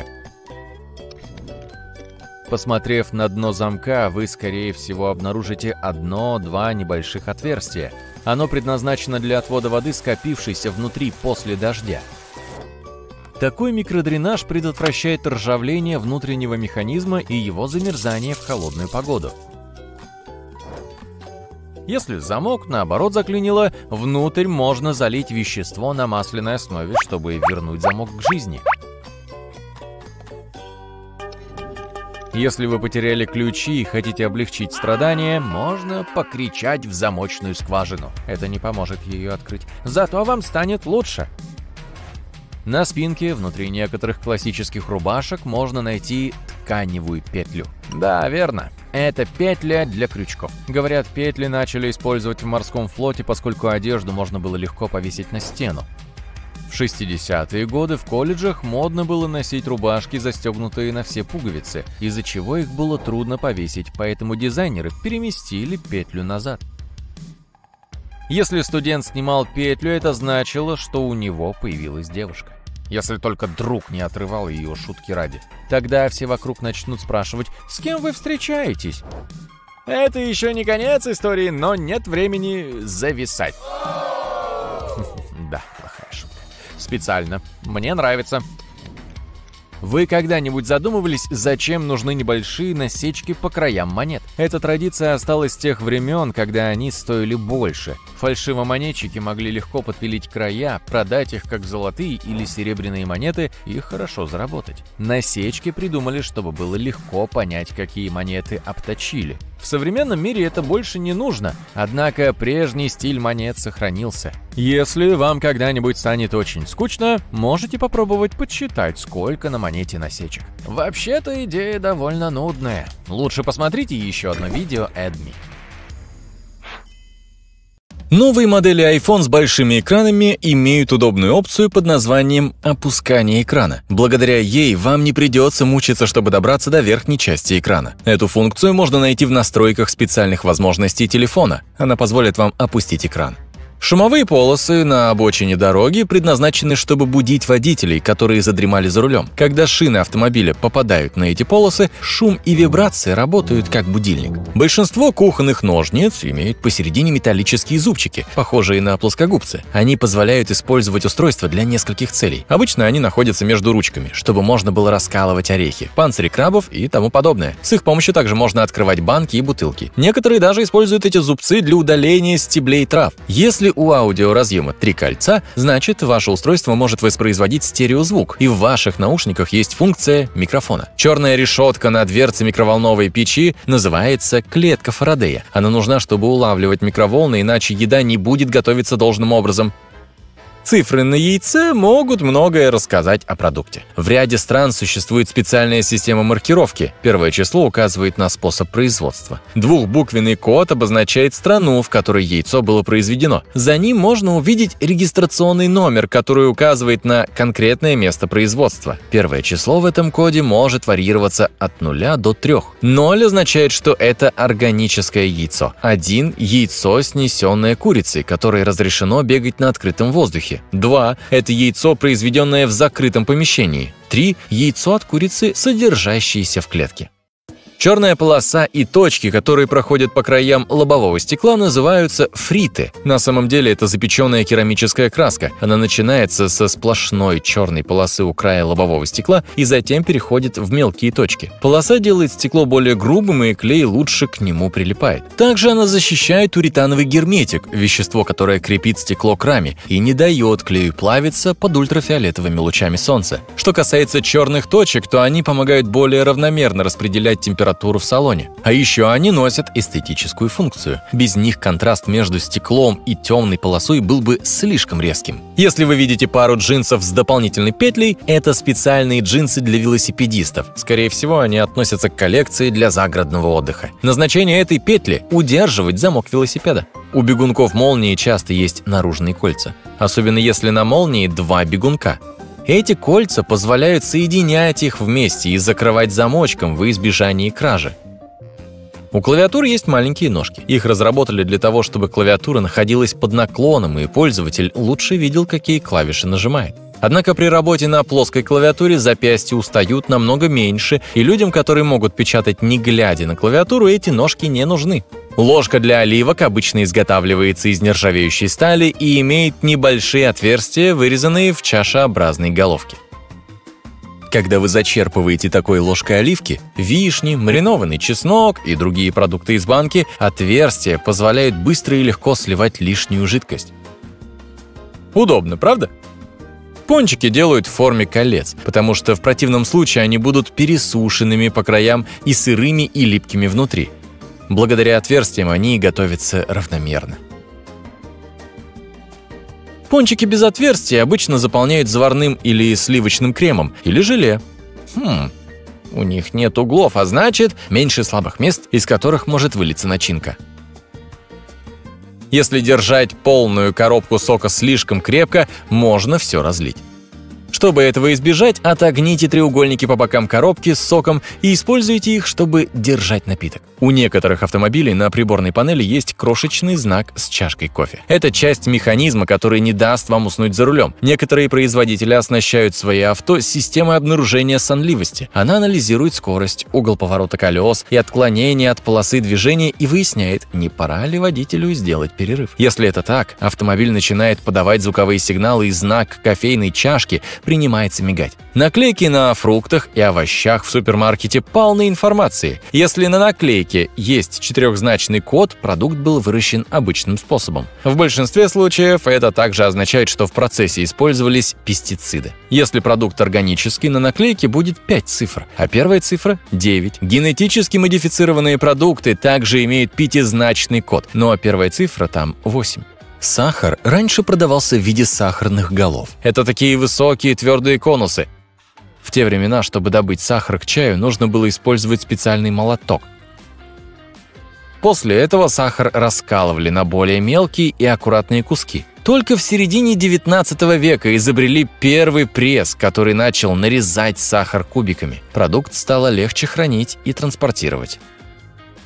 Посмотрев на дно замка, вы, скорее всего, обнаружите одно-два небольших отверстия. Оно предназначено для отвода воды, скопившейся внутри после дождя. Такой микродренаж предотвращает ржавление внутреннего механизма и его замерзание в холодную погоду. Если замок, наоборот, заклинило, внутрь можно залить вещество на масляной основе, чтобы вернуть замок к жизни. Если вы потеряли ключи и хотите облегчить страдания, можно покричать в замочную скважину. Это не поможет ее открыть. Зато вам станет лучше. На спинке внутри некоторых классических рубашек можно найти тканевую петлю. Да, верно. Это петля для крючков. Говорят, петли начали использовать в морском флоте, поскольку одежду можно было легко повесить на стену. В шестидесятые годы в колледжах модно было носить рубашки, застегнутые на все пуговицы, из-за чего их было трудно повесить, поэтому дизайнеры переместили петлю назад. Если студент снимал петлю, это значило, что у него появилась девушка. Если только друг не отрывал ее шутки ради. Тогда все вокруг начнут спрашивать, с кем вы встречаетесь? Это еще не конец истории, но нет времени зависать. Да, плохая шутка. Специально. Мне нравится. Вы когда-нибудь задумывались, зачем нужны небольшие насечки по краям монет? Эта традиция осталась с тех времен, когда они стоили больше. Фальшивомонетчики могли легко подпилить края, продать их как золотые или серебряные монеты и хорошо заработать. Насечки придумали, чтобы было легко понять, какие монеты обточили. В современном мире это больше не нужно, однако прежний стиль монет сохранился. Если вам когда-нибудь станет очень скучно, можете попробовать подсчитать, сколько на монете насечек. Вообще-то идея довольно нудная. Лучше посмотрите еще одно видео AdMe. Новые модели iPhone с большими экранами имеют удобную опцию под названием «Опускание экрана». Благодаря ей вам не придется мучиться, чтобы добраться до верхней части экрана. Эту функцию можно найти в настройках специальных возможностей телефона. Она позволит вам опустить экран. Шумовые полосы на обочине дороги предназначены, чтобы будить водителей, которые задремали за рулем. Когда шины автомобиля попадают на эти полосы, шум и вибрации работают как будильник. Большинство кухонных ножниц имеют посередине металлические зубчики, похожие на плоскогубцы. Они позволяют использовать устройство для нескольких целей. Обычно они находятся между ручками, чтобы можно было раскалывать орехи, панцири крабов и тому подобное. С их помощью также можно открывать банки и бутылки. Некоторые даже используют эти зубцы для удаления стеблей трав. Если у аудиоразъема три кольца, значит, ваше устройство может воспроизводить стереозвук, и в ваших наушниках есть функция микрофона. Черная решетка на дверце микроволновой печи называется клетка Фарадея. Она нужна, чтобы улавливать микроволны, иначе еда не будет готовиться должным образом. Цифры на яйце могут многое рассказать о продукте. В ряде стран существует специальная система маркировки. Первое число указывает на способ производства. Двухбуквенный код обозначает страну, в которой яйцо было произведено. За ним можно увидеть регистрационный номер, который указывает на конкретное место производства. Первое число в этом коде может варьироваться от нуля до трех. Ноль означает, что это органическое яйцо. Один – яйцо, снесенное курицей, которой разрешено бегать на открытом воздухе. два – это яйцо, произведенное в закрытом помещении. три – яйцо от курицы, содержащееся в клетке. Черная полоса и точки, которые проходят по краям лобового стекла, называются фриты. На самом деле это запеченная керамическая краска. Она начинается со сплошной черной полосы у края лобового стекла и затем переходит в мелкие точки. Полоса делает стекло более грубым, и клей лучше к нему прилипает. Также она защищает уретановый герметик, вещество, которое крепит стекло к раме и не дает клею плавиться под ультрафиолетовыми лучами солнца. Что касается черных точек, то они помогают более равномерно распределять температуру в салоне. А еще они носят эстетическую функцию. Без них контраст между стеклом и темной полосой был бы слишком резким. Если вы видите пару джинсов с дополнительной петлей, это специальные джинсы для велосипедистов. Скорее всего, они относятся к коллекции для загородного отдыха. Назначение этой петли – удерживать замок велосипеда. У бегунков молнии часто есть наружные кольца, особенно если на молнии два бегунка. Эти кольца позволяют соединять их вместе и закрывать замочком во избежание кражи. У клавиатуры есть маленькие ножки. Их разработали для того, чтобы клавиатура находилась под наклоном, и пользователь лучше видел, какие клавиши нажимает. Однако при работе на плоской клавиатуре запястья устают намного меньше, и людям, которые могут печатать не глядя на клавиатуру, эти ножки не нужны. Ложка для оливок обычно изготавливается из нержавеющей стали и имеет небольшие отверстия, вырезанные в чашеобразной головке. Когда вы зачерпываете такой ложкой оливки, вишни, маринованный чеснок и другие продукты из банки, отверстия позволяют быстро и легко сливать лишнюю жидкость. Удобно, правда? Пончики делают в форме колец, потому что в противном случае они будут пересушенными по краям и сырыми и липкими внутри. Благодаря отверстиям они готовятся равномерно. Пончики без отверстия обычно заполняют заварным или сливочным кремом, или желе. Хм, у них нет углов, а значит, меньше слабых мест, из которых может вылиться начинка. Если держать полную коробку сока слишком крепко, можно все разлить. Чтобы этого избежать, отогните треугольники по бокам коробки с соком и используйте их, чтобы держать напиток. У некоторых автомобилей на приборной панели есть крошечный знак с чашкой кофе. Это часть механизма, который не даст вам уснуть за рулем. Некоторые производители оснащают свои авто системой обнаружения сонливости. Она анализирует скорость, угол поворота колес и отклонение от полосы движения и выясняет, не пора ли водителю сделать перерыв. Если это так, автомобиль начинает подавать звуковые сигналы, и знак кофейной чашки принимается мигать. Наклейки на фруктах и овощах в супермаркете полны информации. Если на наклейке есть четырехзначный код, продукт был выращен обычным способом. В большинстве случаев это также означает, что в процессе использовались пестициды. Если продукт органический, на наклейке будет пять цифр, а первая цифра – девять. Генетически модифицированные продукты также имеют пятизначный код, но первая цифра там восемь. Сахар раньше продавался в виде сахарных голов. Это такие высокие твердые конусы. В те времена, чтобы добыть сахар к чаю, нужно было использовать специальный молоток. После этого сахар раскалывали на более мелкие и аккуратные куски. Только в середине девятнадцатого века изобрели первый пресс, который начал нарезать сахар кубиками. Продукт стало легче хранить и транспортировать.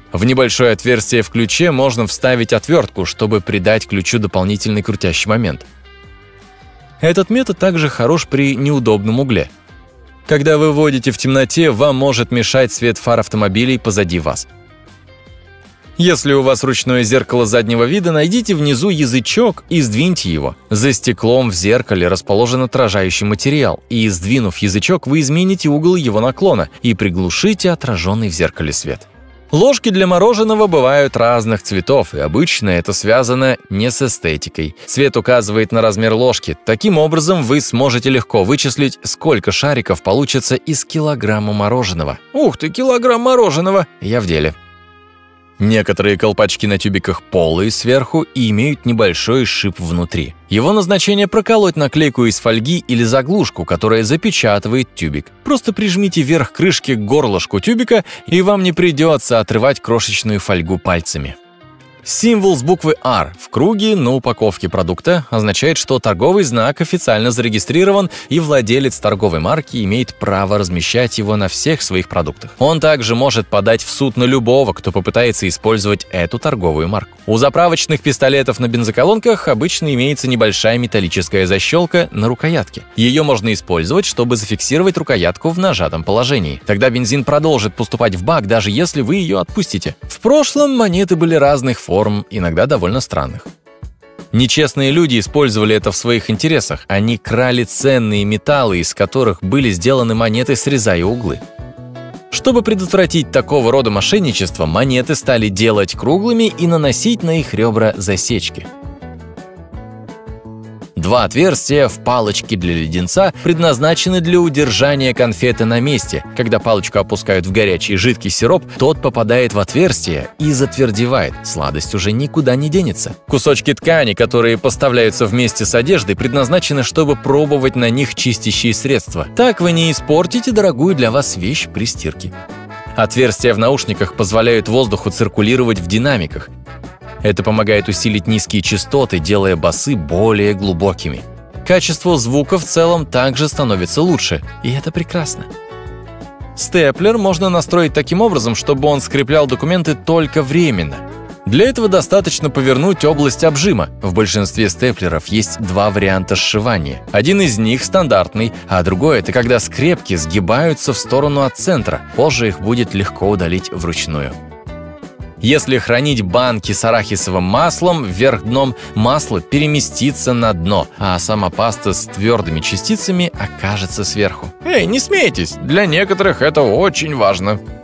В небольшое отверстие в ключе можно вставить отвертку, чтобы придать ключу дополнительный крутящий момент. Этот метод также хорош при неудобном угле. Когда вы водите в темноте, вам может мешать свет фар автомобилей позади вас. Если у вас ручное зеркало заднего вида, найдите внизу язычок и сдвиньте его. За стеклом в зеркале расположен отражающий материал, и, сдвинув язычок, вы измените угол его наклона и приглушите отраженный в зеркале свет. Ложки для мороженого бывают разных цветов, и обычно это связано не с эстетикой. Цвет указывает на размер ложки. Таким образом, вы сможете легко вычислить, сколько шариков получится из килограмма мороженого. Ух ты, килограмм мороженого! Я в деле. Некоторые колпачки на тюбиках полые сверху и имеют небольшой шип внутри. Его назначение – проколоть наклейку из фольги или заглушку, которая запечатывает тюбик. Просто прижмите верх крышки к горлышку тюбика, и вам не придется отрывать крошечную фольгу пальцами. Символ с буквы «Р» в круге на упаковке продукта означает, что торговый знак официально зарегистрирован, и владелец торговой марки имеет право размещать его на всех своих продуктах. Он также может подать в суд на любого, кто попытается использовать эту торговую марку. У заправочных пистолетов на бензоколонках обычно имеется небольшая металлическая защелка на рукоятке. Ее можно использовать, чтобы зафиксировать рукоятку в нажатом положении. Тогда бензин продолжит поступать в бак, даже если вы ее отпустите. В прошлом монеты были разных форм, иногда довольно странных. Нечестные люди использовали это в своих интересах. Они крали ценные металлы, из которых были сделаны монеты, срезая углы. Чтобы предотвратить такого рода мошенничество, монеты стали делать круглыми и наносить на их ребра засечки. Два отверстия в палочке для леденца предназначены для удержания конфеты на месте. Когда палочку опускают в горячий жидкий сироп, тот попадает в отверстие и затвердевает. Сладость уже никуда не денется. Кусочки ткани, которые поставляются вместе с одеждой, предназначены, чтобы пробовать на них чистящие средства. Так вы не испортите дорогую для вас вещь при стирке. Отверстия в наушниках позволяют воздуху циркулировать в динамиках. Это помогает усилить низкие частоты, делая басы более глубокими. Качество звука в целом также становится лучше, и это прекрасно. Степлер можно настроить таким образом, чтобы он скреплял документы только временно. Для этого достаточно повернуть область обжима. В большинстве степлеров есть два варианта сшивания. Один из них стандартный, а другой – это когда скрепки сгибаются в сторону от центра. Позже их будет легко удалить вручную. Если хранить банки с арахисовым маслом вверх дном, масло переместится на дно, а сама паста с твердыми частицами окажется сверху. Эй, не смейтесь, для некоторых это очень важно.